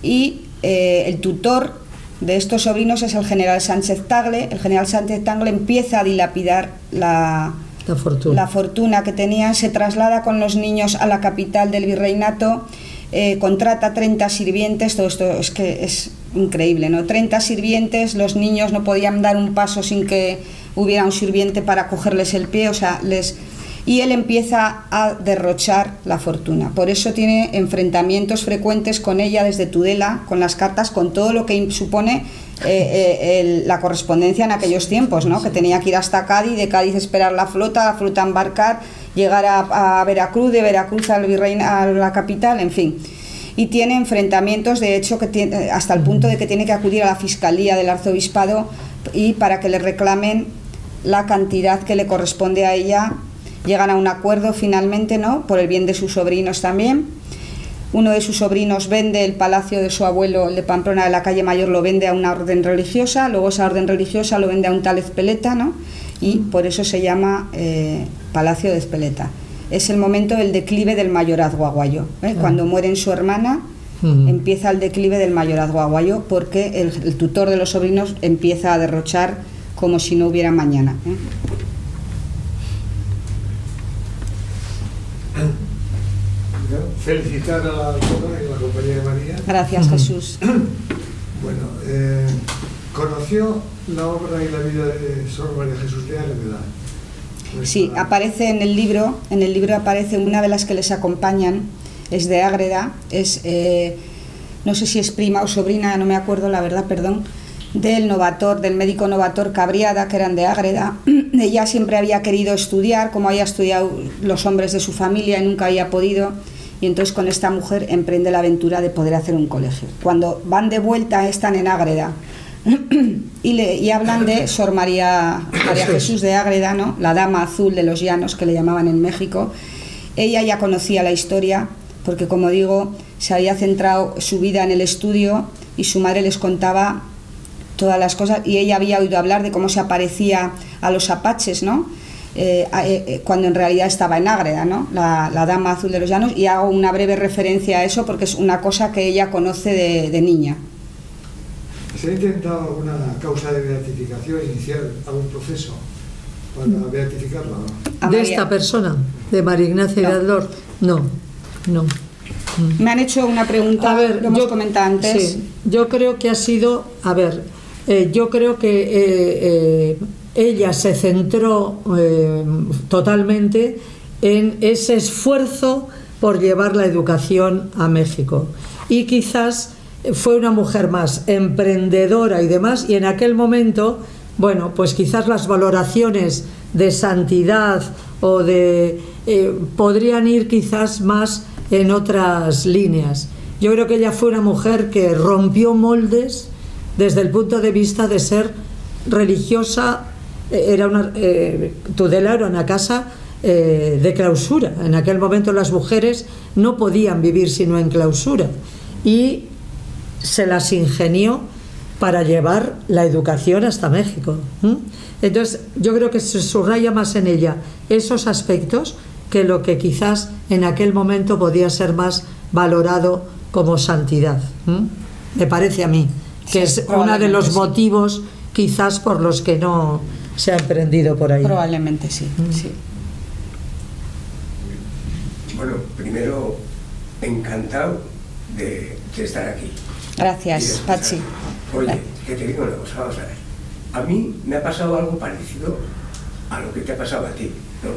y eh, el tutor de estos sobrinos es el general Sánchez Tagle. El general Sánchez Tagle empieza a dilapidar la, la, fortuna. la fortuna que tenían, se traslada con los niños a la capital del virreinato, eh, contrata treinta sirvientes, todo esto es que es increíble, ¿no? treinta sirvientes, los niños no podían dar un paso sin que hubiera un sirviente para cogerles el pie, o sea, les... y él empieza a derrochar la fortuna. Por eso tiene enfrentamientos frecuentes con ella desde Tudela, con las cartas, con todo lo que supone eh, eh, el, la correspondencia en aquellos tiempos, ¿no? Que tenía que ir hasta Cádiz, de Cádiz esperar la flota, la flota embarcar, llegar a, a Veracruz, de Veracruz al Virreina, a la capital, en fin. Y tiene enfrentamientos, de hecho, que tiene, hasta el punto de que tiene que acudir a la Fiscalía del Arzobispado y para que le reclamen la cantidad que le corresponde a ella. Llegan a un acuerdo finalmente, ¿no? Por el bien de sus sobrinos también. Uno de sus sobrinos vende el palacio de su abuelo, el de Pamplona, de la calle Mayor, lo vende a una orden religiosa, luego esa orden religiosa lo vende a un tal Ezpeleta, ¿no? Y por eso se llama eh, Palacio de Ezpeleta. Es el momento del declive del mayorazgo aguayo, ¿eh? Ah. Cuando muere su hermana, uh-huh. empieza el declive del mayorazgo aguayo, porque el, el tutor de los sobrinos empieza a derrochar como si no hubiera mañana, ¿eh? Felicitar a la autora y a la Compañía de María. Gracias, Jesús. Bueno, eh, conoció la obra y la vida de Sor María Jesús de Ágreda. Sí, aparece en el libro, en el libro aparece una de las que les acompañan, es de Ágreda, es, eh, no sé si es prima o sobrina, no me acuerdo la verdad, perdón, del novator, del médico novator Cabriada, que eran de Ágreda. Ella siempre había querido estudiar, como había estudiado los hombres de su familia y nunca había podido, y entonces con esta mujer emprende la aventura de poder hacer un colegio. Cuando van de vuelta están en Ágreda y, le, y hablan de Sor María, María Jesús de Ágreda, ¿no? La dama azul de los llanos, que le llamaban en México. Ella ya conocía la historia porque, como digo, se había centrado su vida en el estudio y su madre les contaba todas las cosas, y ella había oído hablar de cómo se aparecía a los apaches, ¿no? Eh, eh, cuando en realidad estaba en Ágreda, ¿no? La, la dama azul de los llanos, y hago una breve referencia a eso porque es una cosa que ella conoce de, de niña. ¿Se ha intentado alguna causa de beatificación, iniciar algún proceso para no. beatificarla? ¿No? ¿De esta persona? ¿De María Ignacia Giraldor? No, no. Me han hecho una pregunta, a ver, lo hemos yo, comentado antes. Sí, yo creo que ha sido, a ver, eh, yo creo que eh, eh, ella se centró eh, totalmente en ese esfuerzo por llevar la educación a México, y quizás fue una mujer más emprendedora y demás, y en aquel momento, bueno, pues quizás las valoraciones de santidad o de eh, podrían ir quizás más en otras líneas. Yo creo que ella fue una mujer que rompió moldes desde el punto de vista de ser religiosa. Era una, eh, Tudela era una casa eh, de clausura. En aquel momento las mujeres no podían vivir sino en clausura, y se las ingenió para llevar la educación hasta México. ¿Mm? Entonces yo creo que se subraya más en ella esos aspectos que lo que quizás en aquel momento podía ser más valorado como santidad. ¿Mm? Me parece a mí que Sí, es uno de los sí. motivos quizás por los que no se ha emprendido por ahí. Probablemente sí, Mm. sí. Bueno, primero, encantado de, de estar aquí. Gracias, Y de escuchar. Patxi. Oye, que te digo una cosa, vamos a ver. A mí me ha pasado algo parecido a lo que te ha pasado a ti, ¿no?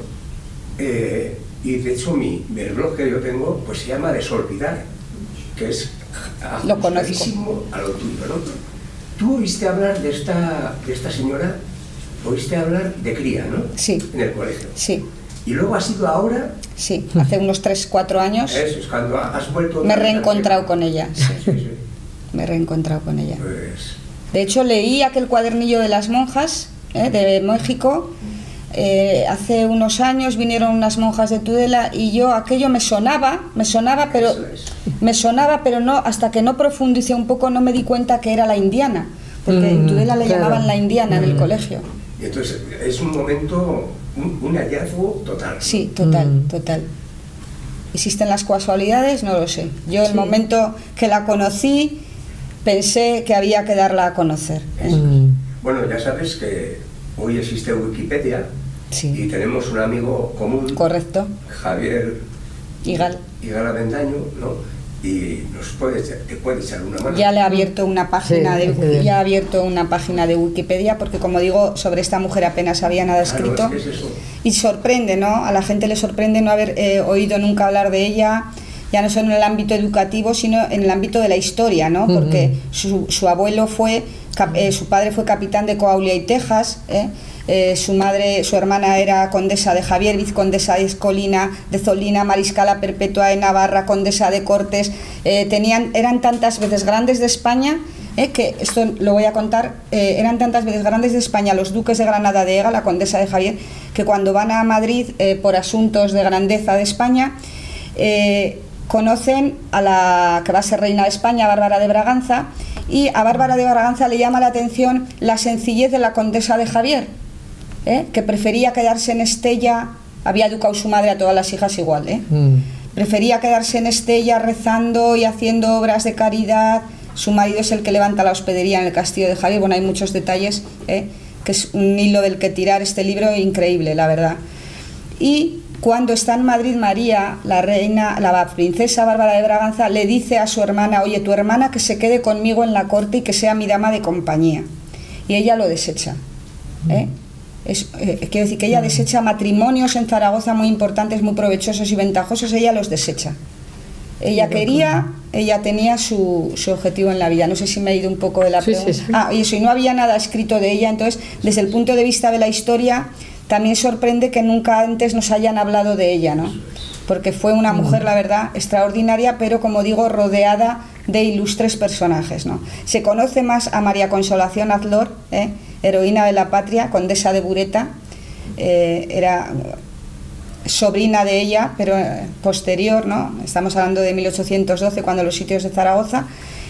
Eh, y de hecho mi, el blog que yo tengo pues se llama Desolvidar, que es Lo conozco. ajustadísimo a lo tuyo, ¿no? Tú oíste hablar de esta, de esta señora, oíste hablar de cría, ¿no? Sí. En el colegio. Sí, Y luego has ido ahora, sí. Hace unos tres cuatro años eso es cuando has vuelto... me he reencontrado con ella. Sí. Sí, sí. Me he reencontrado con ella. Pues... De hecho, leí aquel cuadernillo de las monjas ¿eh? de México. Eh, hace unos años vinieron unas monjas de Tudela y yo aquello me sonaba, me sonaba, pero Eso es. me sonaba, pero no, hasta que no profundicé un poco no me di cuenta que era la indiana, porque en Mm, Tudela le claro. llamaban la indiana en el Mm. colegio. Y entonces es un momento, un, un hallazgo total. Sí, total, Mm. total. ¿Existen las casualidades? No lo sé. Yo el Sí. momento que la conocí pensé que había que darla a conocer. ¿eh? Mm. Bueno, ya sabes que hoy existe Wikipedia y Sí, tenemos un amigo común, correcto. Javier Igal. Igal Avendaño, ¿no? Y nos puede, te puede echar una mano. Ya le ha abierto una página Sí, de qué bien. ya ha abierto una página de Wikipedia, porque como digo, sobre esta mujer apenas había nada Claro, escrito. es que es eso. Y sorprende, ¿no? A la gente le sorprende no haber eh, oído nunca hablar de ella, ya no solo en el ámbito educativo, sino en el ámbito de la historia, ¿no? Porque su, su abuelo fue, cap- eh, su padre fue capitán de Coahuila y Texas, ¿eh? Eh, su madre, su hermana era condesa de Javier, vizcondesa de Escolina, de Zolina, mariscala perpetua de Navarra, condesa de Cortes, eh, tenían, eran tantas veces grandes de España, eh, que esto lo voy a contar, eh, eran tantas veces grandes de España los duques de Granada de Ega, la condesa de Javier, que cuando van a Madrid eh, por asuntos de grandeza de España, eh, conocen a la que va a ser reina de España, Bárbara de Braganza, y a Bárbara de Braganza le llama la atención la sencillez de la condesa de Javier, ¿eh? que prefería quedarse en Estella, había educado su madre a todas las hijas igual, ¿eh? Mm. prefería quedarse en Estella rezando y haciendo obras de caridad. Su marido es el que levanta la hospedería en el castillo de Javier. Bueno, hay muchos detalles, ¿eh? que es un hilo del que tirar este libro increíble, la verdad. Y cuando está en Madrid María, la reina, la princesa Bárbara de Braganza, le dice a su hermana: oye, tu hermana que se quede conmigo en la corte y que sea mi dama de compañía. Y ella lo desecha, ¿eh? Es, eh, quiero decir que ella desecha matrimonios en Zaragoza muy importantes, muy provechosos y ventajosos, ella los desecha. Ella quería, ella tenía su, su objetivo en la vida. No sé si me he ido un poco de la Sí, pregunta. sí, sí. Ah, y eso, y no había nada escrito de ella, entonces desde el punto de vista de la historia también sorprende que nunca antes nos hayan hablado de ella, ¿no? Porque fue una mujer, la verdad, extraordinaria, pero como digo, rodeada de ilustres personajes, ¿no? Se conoce más a María Consolación Azlor, ¿eh? heroína de la patria, condesa de Bureta, eh, era sobrina de ella, pero eh, posterior, ¿no? Estamos hablando de mil ochocientos doce, cuando los sitios de Zaragoza,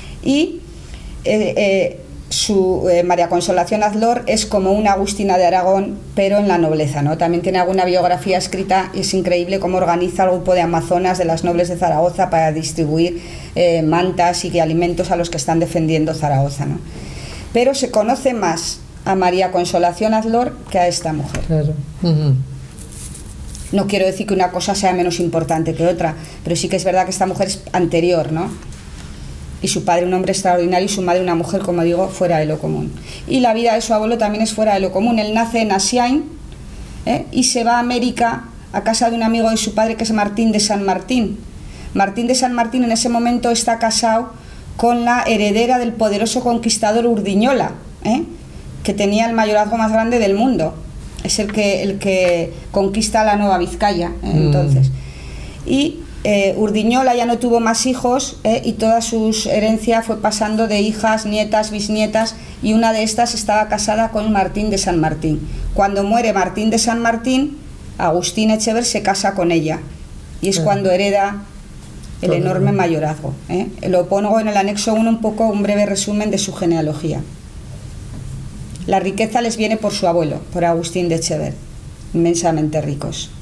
y eh, eh, su eh, María Consolación Azlor es como una Agustina de Aragón, pero en la nobleza, ¿no? También tiene alguna biografía escrita y es increíble cómo organiza el grupo de amazonas de las nobles de Zaragoza para distribuir eh, mantas y alimentos a los que están defendiendo Zaragoza, ¿no? Pero se conoce más a María Consolación Azlor que a esta mujer. Claro. Ujú. No quiero decir que una cosa sea menos importante que otra, pero sí que es verdad que esta mujer es anterior, ¿no? Y su padre un hombre extraordinario y su madre una mujer, como digo, fuera de lo común. Y la vida de su abuelo también es fuera de lo común. Él nace en Asiain, ¿eh? y se va a América a casa de un amigo de su padre que es Martín de San Martín. Martín de San Martín en ese momento está casado con la heredera del poderoso conquistador Urdiñola, ¿eh? que tenía el mayorazgo más grande del mundo. Es el que, el que conquista la Nueva Vizcaya, ¿eh? entonces. Mm. Y eh, Urdiñola ya no tuvo más hijos, ¿eh? y toda su herencia fue pasando de hijas, nietas, bisnietas, y una de estas estaba casada con Martín de San Martín. Cuando muere Martín de San Martín, Agustín Echever se casa con ella, y es mm. cuando hereda el enorme mayorazgo, ¿eh? Lo pongo en el anexo uno un poco, un breve resumen de su genealogía. La riqueza les viene por su abuelo, por Agustín de Echever, inmensamente ricos.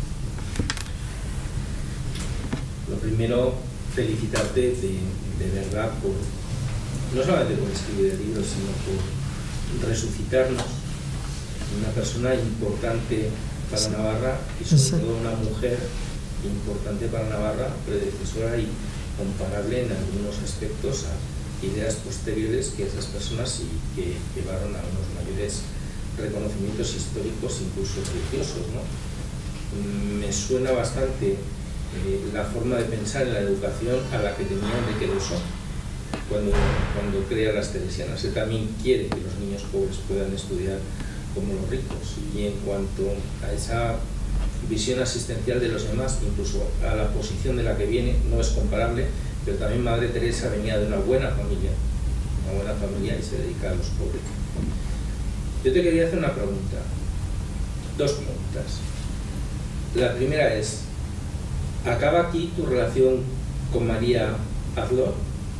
Lo primero, felicitarte de, de verdad por, no solamente por escribir el libro, sino por resucitarnos una persona importante para Navarra y sobre todo una mujer importante para Navarra, predecesora y comparable en algunos aspectos a ideas posteriores que esas personas y que llevaron a unos mayores reconocimientos históricos, incluso religiosos, ¿no? Me suena bastante eh, la forma de pensar en la educación a la que tenía Enrique de Ossó cuando, cuando crea las Teresianas. Él también quiere que los niños pobres puedan estudiar como los ricos, y en cuanto a esa visión asistencial de los demás, incluso a la posición de la que viene, no es comparable, pero también Madre Teresa venía de una buena familia, una buena familia y se dedica a los pobres. Yo te quería hacer una pregunta, dos preguntas. La primera es, ¿acaba aquí tu relación con María Azlor?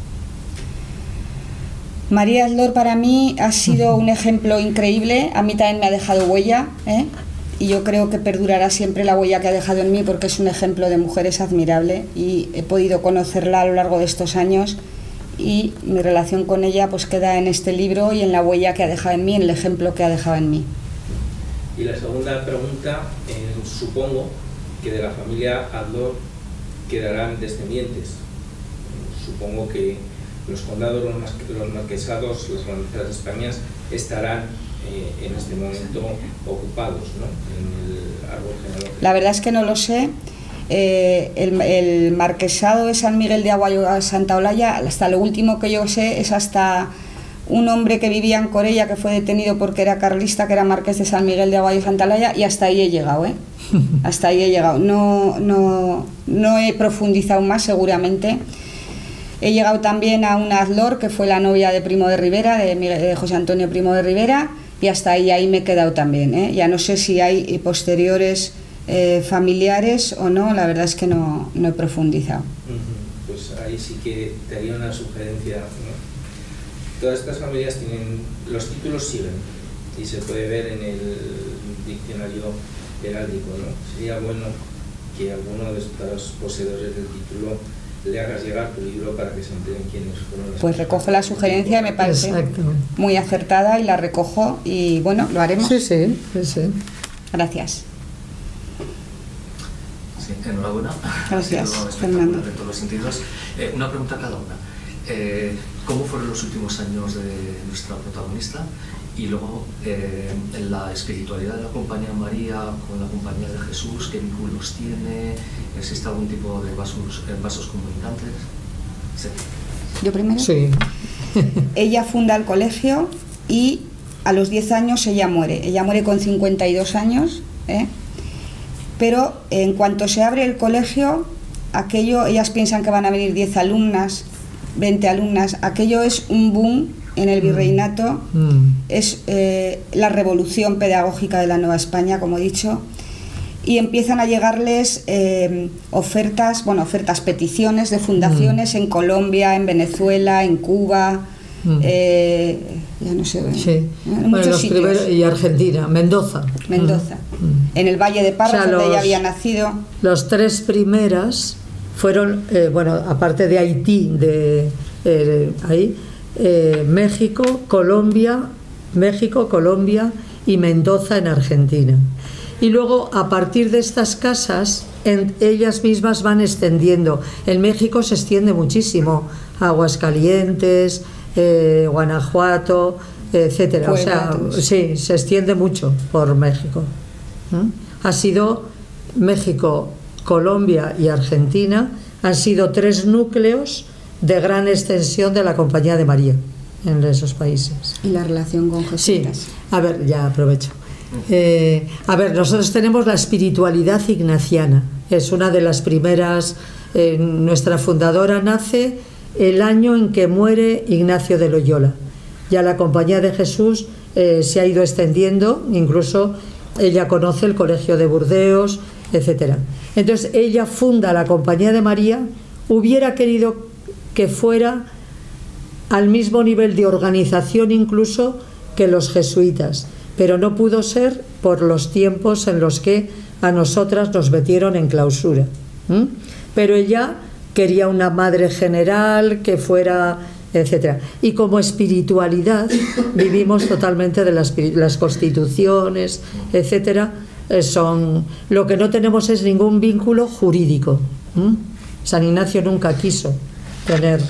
María Azlor para mí ha sido un ejemplo increíble, a mí también me ha dejado huella, ¿eh? y yo creo que perdurará siempre la huella que ha dejado en mí porque es un ejemplo de mujeres admirable y he podido conocerla a lo largo de estos años y mi relación con ella pues queda en este libro y en la huella que ha dejado en mí, en el ejemplo que ha dejado en mí. Y la segunda pregunta, eh, supongo que de la familia Azlor quedarán descendientes. Supongo que los condados, los, mar los marquesados, las grandes Españas estarán eh, en este momento ocupados, ¿no?, en el árbol genealógico. La verdad es que no lo sé. Eh, el, el marquesado de San Miguel de Aguayo a Santa Olalla, hasta lo último que yo sé es hasta un hombre que vivía en Corella que fue detenido porque era carlista, que era marqués de San Miguel de Aguayo y Santa Olalla, y hasta ahí he llegado, ¿eh? Hasta ahí he llegado. No, no, no he profundizado más seguramente. He llegado también a una Azlor que fue la novia de Primo de Rivera, de, Miguel, de José Antonio Primo de Rivera, y hasta ahí, ahí me he quedado también, ¿eh? Ya no sé si hay posteriores eh, familiares o no, la verdad es que no, no he profundizado. Uh-huh. Pues ahí sí que te haría una sugerencia, ¿no? Todas estas familias tienen, los títulos siguen y se puede ver en el diccionario heráldico, ¿no? Sería bueno que alguno de estos poseedores del título le hagas llegar tu libro para que se enteren quiénes fueron las. Pues recojo la sugerencia, me parece Exacto. muy acertada y la recojo y bueno, lo haremos. Sí, sí, sí, sí. Gracias. Sí, enhorabuena. Gracias, Fernando. En todos los sentidos. Eh, una pregunta a cada una. Eh, ¿Cómo fueron los últimos años de nuestra protagonista? Y luego, eh, en la espiritualidad de la Compañía María con la Compañía de Jesús, ¿qué vínculos tiene? ¿Existe algún tipo de vasos, eh, vasos comunicantes? Sí. ¿Yo primero? Sí. Ella funda el colegio y a los diez años ella muere. Ella muere con cincuenta y dos años, ¿eh? Pero en cuanto se abre el colegio, aquello, ellas piensan que van a venir diez alumnas, veinte alumnas, aquello es un boom en el virreinato, mm. es eh, la revolución pedagógica de la Nueva España, como he dicho, y empiezan a llegarles eh, ofertas, bueno, ofertas, peticiones de fundaciones mm. en Colombia, en Venezuela, en Cuba, mm. eh, ya no sé, sí. en bueno, muchos los sitios. Primeros, y Argentina, Mendoza. Mendoza, mm. en el Valle de Parras, o sea, donde los, ella había nacido. Las tres primeras fueron, eh, bueno, aparte de Haití, de eh, ahí, eh, México, Colombia, México, Colombia y Mendoza en Argentina. Y luego, a partir de estas casas, en, ellas mismas van extendiendo. En México se extiende muchísimo, Aguascalientes, eh, Guanajuato, etcétera. O sea, sí, se extiende mucho por México. ¿Mm? Ha sido México, Colombia y Argentina, han sido tres núcleos de gran extensión de la Compañía de María en esos países. ¿Y la relación con jesuitas? Sí, a ver, ya aprovecho. Eh, a ver, nosotros tenemos la espiritualidad ignaciana, es una de las primeras, eh, nuestra fundadora nace el año en que muere Ignacio de Loyola. Ya la Compañía de Jesús eh, se ha ido extendiendo, incluso ella conoce el Colegio de Burdeos, etcétera. Entonces ella funda la Compañía de María, hubiera querido que fuera al mismo nivel de organización incluso que los jesuitas, pero no pudo ser por los tiempos en los que a nosotras nos metieron en clausura. ¿Mm? Pero ella quería una madre general que fuera, etcétera. Y como espiritualidad vivimos totalmente de las, las constituciones, etcétera. Son, lo que no tenemos es ningún vínculo jurídico. ¿Mm? San Ignacio nunca quiso tener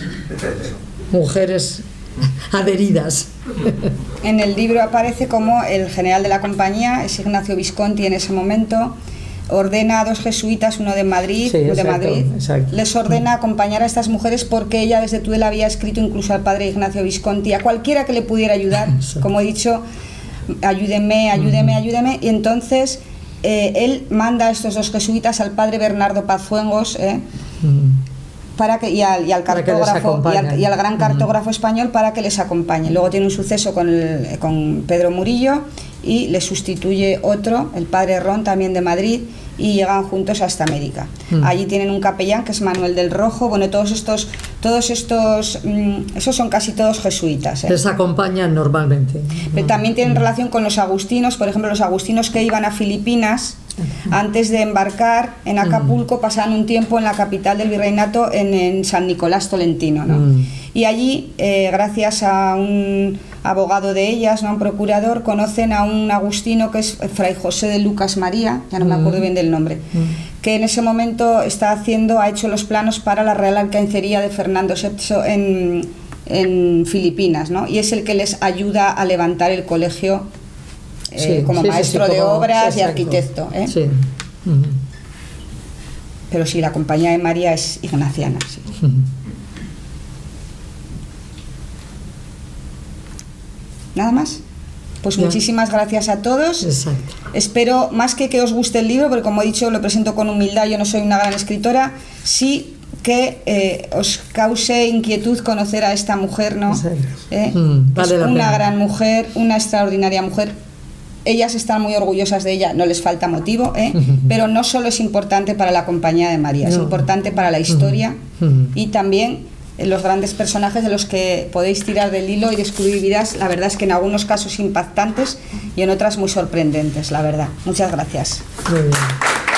mujeres adheridas. En el libro aparece como el general de la compañía, es Ignacio Visconti en ese momento, ordena a dos jesuitas, uno de Madrid, sí, uno de exacto, Madrid, exacto. les ordena acompañar a estas mujeres porque ella desde Tudela había escrito incluso al padre Ignacio Visconti, a cualquiera que le pudiera ayudar, como he dicho, ayúdenme, ayúdeme, ayúdeme, y entonces eh, él manda a estos dos jesuitas al padre Bernardo Pazuengos, eh, para que, y, al, y al cartógrafo y al, y al gran cartógrafo uh-huh. español para que les acompañe. Luego tiene un suceso con, el, con Pedro Murillo y le sustituye otro, el padre Ron, también de Madrid, y llegan juntos hasta América. Uh-huh. Allí tienen un capellán que es Manuel del Rojo. Bueno, todos estos, todos estos, mmm, esos son casi todos jesuitas. ¿eh? Les acompañan normalmente. Pero también tienen uh-huh. relación con los agustinos, por ejemplo, los agustinos que iban a Filipinas. Antes de embarcar en Acapulco pasaban un tiempo en la capital del virreinato, en, en San Nicolás Tolentino, ¿no? Mm. Y allí, eh, gracias a un abogado de ellas, ¿no? Un procurador, conocen a un agustino que es Fray José de Lucas María, ya no me acuerdo bien del nombre, mm. que en ese momento está haciendo, ha hecho los planos para la Real Alcañicería de Fernando séptimo en, en Filipinas, ¿no? Y es el que les ayuda a levantar el colegio. Eh, sí, como sí, maestro sí, sí, de como, obras sí, y arquitecto, ¿eh? Sí. Uh-huh. Pero sí, la Compañía de María es ignaciana, sí. Uh-huh. ¿Nada más? Pues ya. Muchísimas gracias a todos. Exacto. Espero, más que que os guste el libro, porque como he dicho, lo presento con humildad, yo no soy una gran escritora, sí que eh, os cause inquietud conocer a esta mujer, ¿no? ¿Eh? Mm, vale es una pena. Gran mujer, una extraordinaria mujer. Ellas están muy orgullosas de ella, no les falta motivo, ¿eh? Pero no solo es importante para la Compañía de María, es no. importante para la historia y también los grandes personajes de los que podéis tirar del hilo y descubrir vidas, la verdad es que en algunos casos impactantes y en otras muy sorprendentes, la verdad. Muchas gracias. Muy bien.